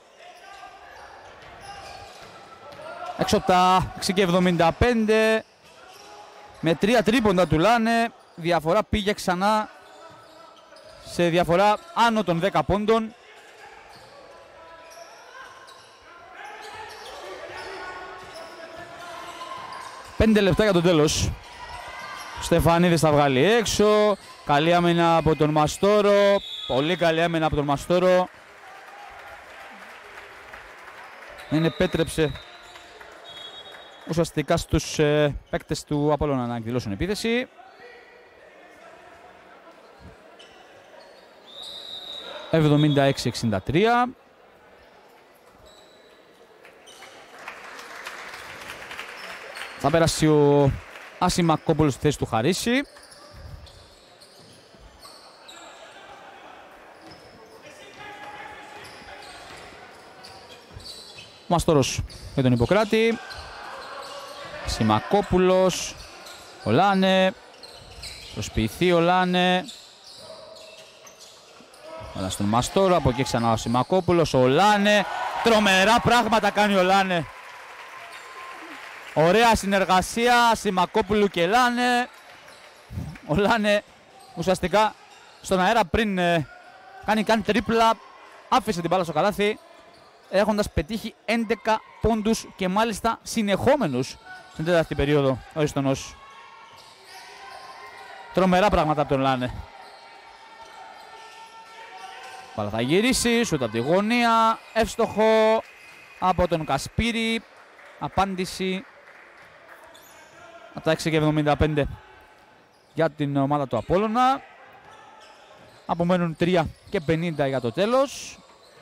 έξω από τα έξι και εβδομήντα πέντε με τρία τρίποντα του Λάνε. Διαφορά πήγε ξανά σε διαφορά άνω των δέκα πόντων. Πέντε λεπτά για το τέλος. Στεφανίδης θα βγάλει έξω. Καλή άμυνα από τον Μαστόρο. Πολύ καλή άμυνα από τον Μαστόρο. Δεν επέτρεψε ουσιαστικά στους ε, παίκτες του Απόλλωνα να εκδηλώσουν επίθεση. εβδομήντα έξι εξήντα τρία. Θα πέρασει ο Ασημακόπουλος στη θέση του Χαρίση. Μαστόρος για τον Ιπποκράτη. Ασημακόπουλος. Ο Λάνε. Προσποιηθεί ο Λάνε. Αλλά στον Μαστόρο. Από εκεί ξανά ο Ασημακόπουλος. Ο Λάνε. Τρομερά πράγματα κάνει ο Λάνε. Ωραία συνεργασία Ασημακόπουλου και Λάνε. Ο Λάνε ουσιαστικά στον αέρα πριν ε, κάνει, κάνει τρίπλα, άφησε την μπάλα στο καλάθι, έχοντας πετύχει έντεκα πόντους και μάλιστα συνεχόμενους στην τέταρτη περίοδο ο Ιστονός. Τρομερά πράγματα από τον Λάνε. Μπάλα θα γυρίσει, σούτ από τη γωνία, εύστοχο από τον Κασπίρη, απάντηση από τα έξι και εβδομήντα πέντε για την ομάδα του Απόλλωνα. Απομένουν τρία και πενήντα για το τέλος.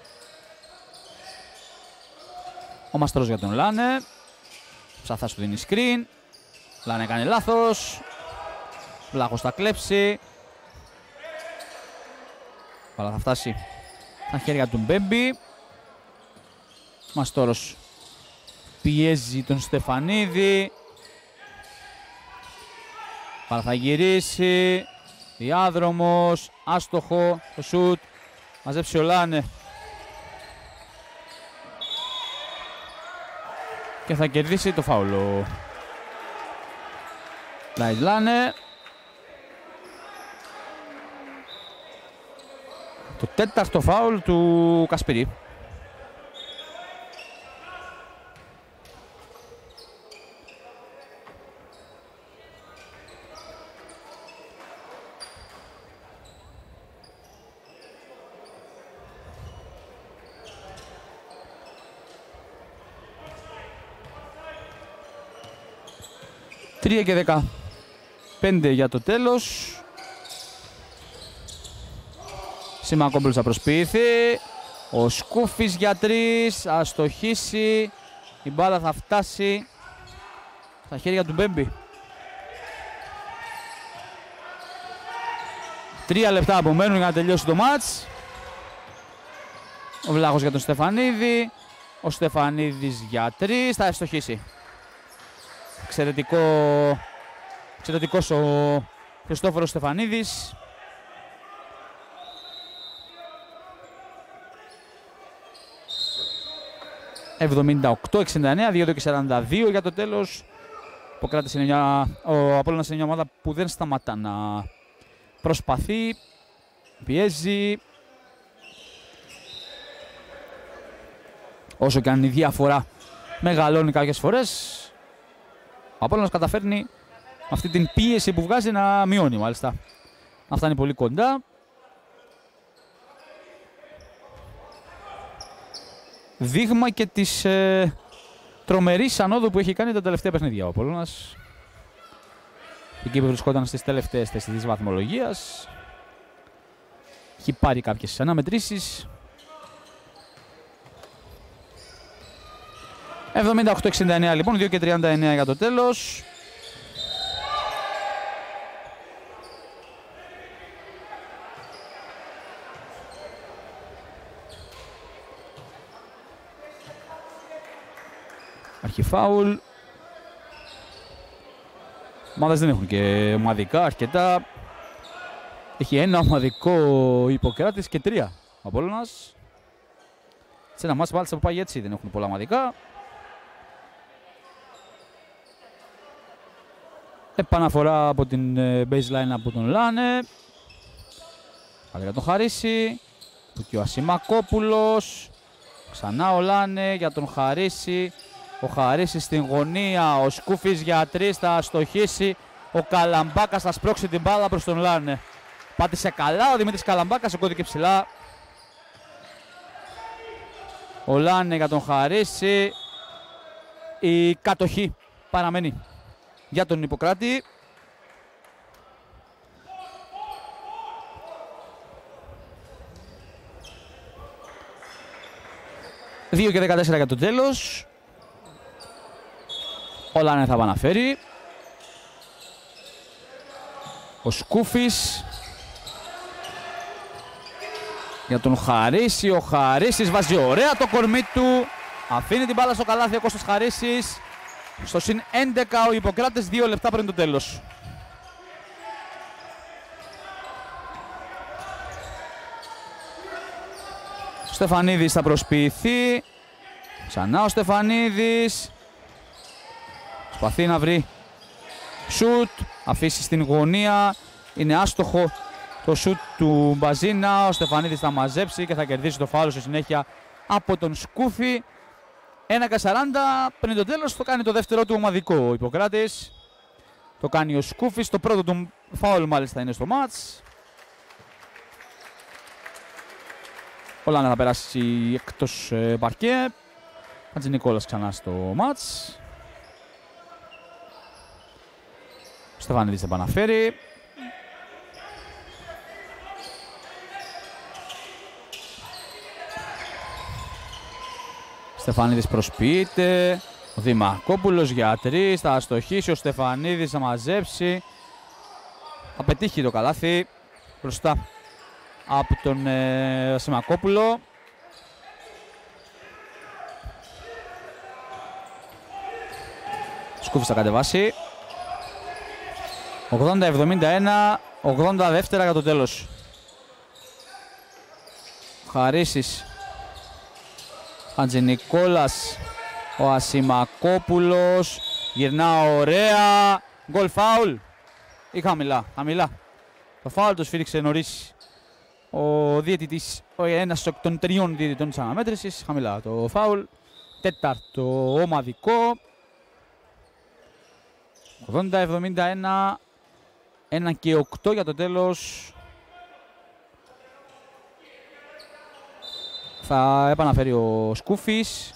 Ο Μαστρός για τον Λάνε. Ψαθάς του δίνει screen. Λάνε κάνει λάθος. Βλάχος θα κλέψει. Παλά θα φτάσει στα χέρια του Μπέμπι. Μαστόρος πιέζει τον Στεφανίδη. Παλά θα γυρίσει. Διάδρομος. Άστοχο. Το σουτ. Μαζέψει ο Λάνε. Και θα κερδίσει το φάουλο. Λάιτ Λάνε. Το τέταρτο φάουλ του Κασπίρη. τρία και δεκαπέντε για το τέλος. Σιμακόπουλος θα προσποιηθεί. Ο Σκούφης για τρεις. Αστοχίσει. Η μπάλα θα φτάσει στα χέρια του Μπέμπι. Τρία λεπτά απομένουν για να τελειώσει το μάτς. Ο Βλάχος για τον Στεφανίδη. Ο Στεφανίδης για τρεις. Θα ευστοχίσει. Εξαιρετικό, εξαιρετικός ο Χριστόφορος Στεφανίδης. εβδομήντα οκτώ εξήντα εννέα, δύο και σαράντα δύο για το τέλος. Υποκράτης είναι μια, ο Απόλλωνας είναι μια ομάδα που δεν σταματά να προσπαθεί, πιέζει. Όσο και αν η διαφορά μεγαλώνει κάποιες φορές, ο Απόλλωνας καταφέρνει αυτή την πίεση που βγάζει να μειώνει μάλιστα. Να φτάνει πολύ κοντά. Δείγμα και της ε, τρομερής ανόδου που έχει κάνει τα τελευταία παιχνίδια ο Απόλλωνας. Εκεί που βρισκόταν στις τελευταίες θέσεις της βαθμολογίας. Έχει πάρει κάποιες αναμετρήσεις. εβδομήντα οκτώ εξήντα εννέα λοιπόν, δύο και τριάντα εννέα για το τέλος. Αρχιφάουλ. Ομάδες δεν έχουν και ομαδικά αρκετά. Έχει ένα ομαδικό Ιπποκράτης και τρία ο Απόλλωνας. Σε ένα μάτς μάλιστα που πάει έτσι δεν έχουν πολλά ομαδικά. Επαναφορά από την baseline από τον Λάνε. Άλλη για τον Χαρίση. Του και ο Ασημακόπουλος. Ξανά ο Λάνε για τον Χαρίση. Ο Χαρίσης στην γωνία. Ο Σκούφης για τρεις θα στοχίσει. Ο Καλαμπάκας θα σπρώξει την μπάλα προς τον Λάνε. Πάτησε καλά ο Δημήτρης Καλαμπάκας, σηκώθηκε ψηλά. Ο Λάνε για τον Χαρίση. Η κατοχή παραμένει για τον Ιπποκράτη. δύο και δεκατέσσερα για το τέλος. Ο Λάνε θα επαναφέρει. Ο Σκούφης για τον Χαρίση. Ο Χαρίσης βάζει ωραία το κορμί του. Αφήνει την μπάλα στο καλάθι ο Κώστας Χαρίσης. Στο συν έντεκα ο Ιπποκράτης, δύο λεπτά πριν το τέλος. Ο Στεφανίδης θα προσποιηθεί. Ξανά ο Στεφανίδης. Προσπαθεί να βρει σουτ. Αφήσει στην γωνία. Είναι άστοχο το σουτ του Μπαζίνα. Ο Στεφανίδης θα μαζέψει και θα κερδίσει το φάουλ στη συνέχεια από τον Σκούφη. ένα και σαράντα πριν το τέλος, το κάνει το δεύτερο του ομαδικό ο Ιπποκράτης. Το κάνει ο Σκούφης, το πρώτο του φάουλ μάλιστα είναι στο μάτς. Ο Λάνε θα περάσει εκτός ε, παρκέ. Χατζηνικόλας ξανά στο μάτς. Ο Στεφανίδης επαναφέρει. Στεφανίδης προσποιείται. Ο Δημακόπουλος για τρεις. Θα αστοχίσει ο Στεφανίδης, θα μαζέψει. Θα πετύχει το καλάθι μπροστά από τον ε, Σιμακόπουλο. Σκούφης θα κατεβάσει. ογδόντα εβδομήντα ένα, ογδόντα δεύτερα για το τέλος. Χαρίσης. Χατζηνικόλας. Ο Ασημακόπουλος. Γυρνά ωραία. Γκολ φάουλ. Ή χαμηλά. Χαμηλά. Το φάουλ το σφύριξε νωρίς ο διαιτητής, ο ένας των τριών διαιτητών της αναμέτρησης. Χαμηλά το φάουλ. Τέταρτο ομαδικό. ογδόντα εβδομήντα ένα. ένα και οκτώ για το τέλος. Θα επαναφέρει ο Σκούφης.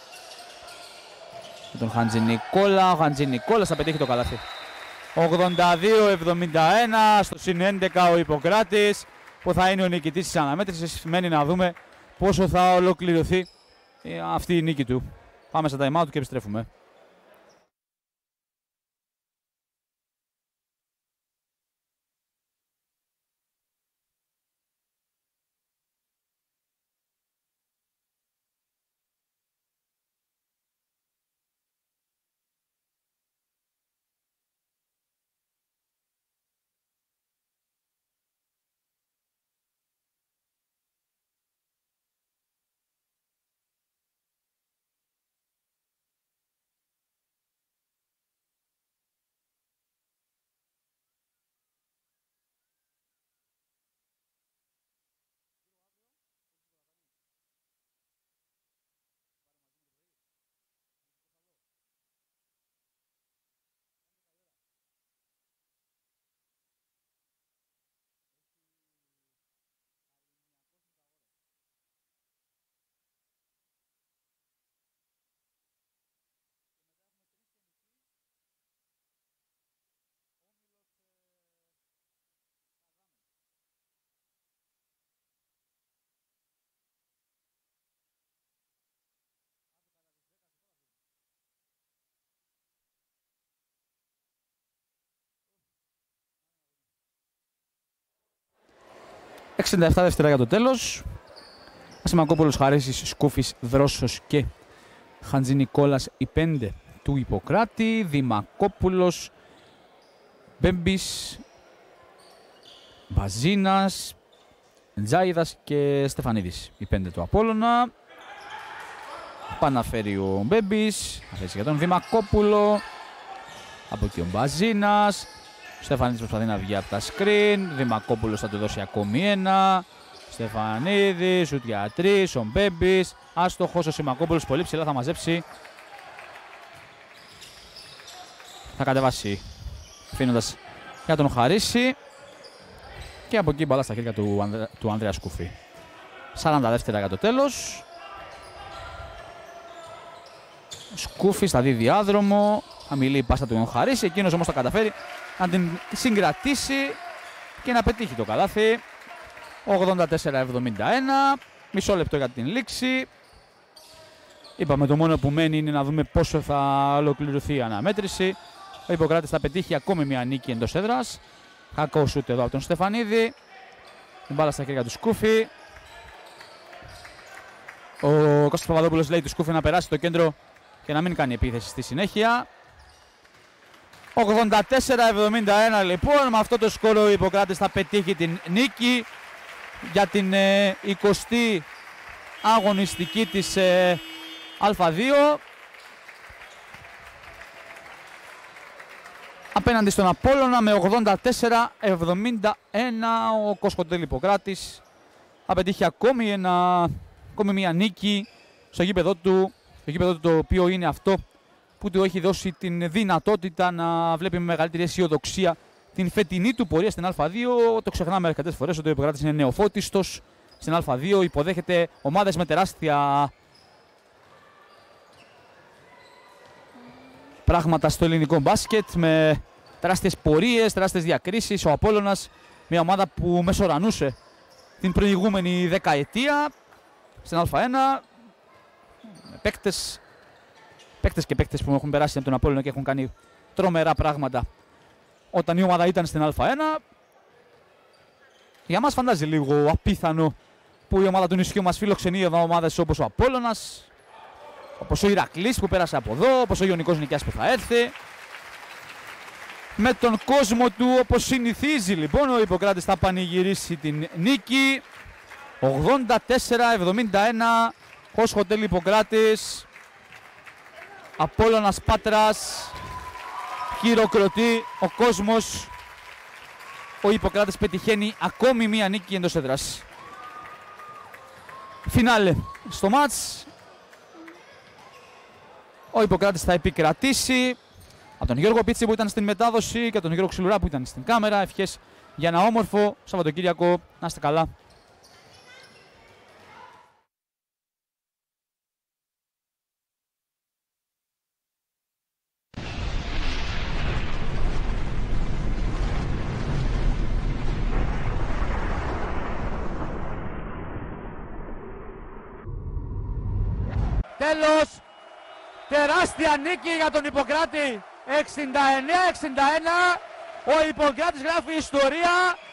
Με τον Χατζηνικόλα. Ο Χατζηνικόλας θα πετύχει το καλάθι. ογδόντα δύο εβδομήντα ένα. Στο συν έντεκα ο Ιπποκράτης, που θα είναι ο νικητής της αναμέτρησης. Μένει να δούμε πόσο θα ολοκληρωθεί αυτή η νίκη του. Πάμε στα time out και επιστρέφουμε. εξήντα επτά δεύτερα για το τέλος. Ασημακόπουλος, Χαρίσης, Σκούφης, Δρόσος και Χαντζηνικόλας οι πέντε του Ιπποκράτη. Δημακόπουλος, Μπέμπης, Μπαζίνας, Τζάιδας και Στεφανίδης οι πέντε του Απόλλωνα. Παναφέρει ο Μπέμπης, αφήσει για τον Δημακόπουλο. Από εκεί ο Μπαζίνας. Ο Στεφανίδης προσπαθεί να βγει από τα σκριν. Δημακόπουλος θα του δώσει ακόμη ένα. Στεφανίδης, σουτ για τρεις, ο Μπέμπης. Άστοχος ο Σιμακόπουλος, πολύ ψηλά θα μαζέψει. Θα κατεβάσει, αφήνοντας για τον Χαρίση. Και από εκεί μπαλά στα χέρια του, Ανδρέα, του Ανδρέα Σκούφη. σαράντα δεύτερα για το τέλος. Σκούφης θα δει διάδρομο. Χαμηλή πάσα του Χαρίση. Εκείνος όμως θα καταφέρει να την συγκρατήσει και να πετύχει το καλάθι. ογδόντα τέσσερα εβδομήντα ένα. Μισό λεπτό για την λήξη. Είπαμε το μόνο που μένει είναι να δούμε πόσο θα ολοκληρωθεί η αναμέτρηση. Ο Ιπποκράτης θα πετύχει ακόμη μια νίκη εντός έδρας. Κακό σούτ εδώ από τον Στεφανίδη. Την μπάλα στα χέρια του Σκούφη. Ο Κώστας Παπαδόπουλος λέει του Σκούφη να περάσει το κέντρο και να μην κάνει επίθεση στη συνέχεια. ογδόντα τέσσερα εβδομήντα ένα λοιπόν. Με αυτό το σκορ ο Ιπποκράτης θα πετύχει την νίκη για την ε, εικοστή αγωνιστική της ε, Α2. Απέναντι στον Απόλλωνα με ογδόντα τέσσερα εβδομήντα ένα. Ο Κοσκοτέλ Ιπποκράτης θα πετύχει ακόμη, ένα, ακόμη μια νίκη στο γήπεδο του, στο γήπεδο του, το οποίο είναι αυτό που του έχει δώσει την δυνατότητα να βλέπει με μεγαλύτερη αισιοδοξία την φετινή του πορεία στην Α2. Το ξεχνάμε αρκετές φορές ότι ο Ιπποκράτης είναι νεοφώτιστος στην Α2, υποδέχεται ομάδες με τεράστια πράγματα στο ελληνικό μπάσκετ, με τεράστιες πορείες, τεράστιες διακρίσεις. Ο Απόλλωνας, μια ομάδα που μεσορανούσε την προηγούμενη δεκαετία στην Α1, με παίκτες, παίκτες και παίκτες που έχουν περάσει από τον Απόλλωνα και έχουν κάνει τρομερά πράγματα όταν η ομάδα ήταν στην Α1. Για μας φαντάζει λίγο απίθανο που η ομάδα του νησιού μας φιλοξενεί εδώ ομάδες όπως ο Απόλλωνας, όπως ο Ηρακλής που πέρασε από εδώ, όπως ο Ιωνικός Νικιάς που θα έρθει. Με τον κόσμο του όπως συνηθίζει λοιπόν, ο Ιπποκράτης θα πανηγυρίσει την νίκη. ογδόντα τέσσερα εβδομήντα ένα, Κοσκοτέλ Ιπποκράτης, Απόλλωνας Πάτρας, χειροκροτεί ο κόσμος. Ο Ιπποκράτης πετυχαίνει ακόμη μία νίκη εντός έδρας. Φινάλε στο μάτς. Ο Ιπποκράτης θα επικρατήσει. Από τον Γιώργο Πίτσι που ήταν στην μετάδοση και τον Γιώργο Ξυλουρά που ήταν στην κάμερα. Ευχές για ένα όμορφο Σαββατοκύριακο. Να είστε καλά. Τέλος, τεράστια νίκη για τον Ιπποκράτη, εξήντα εννέα εξήντα ένα. Ο Ιπποκράτης γράφει ιστορία.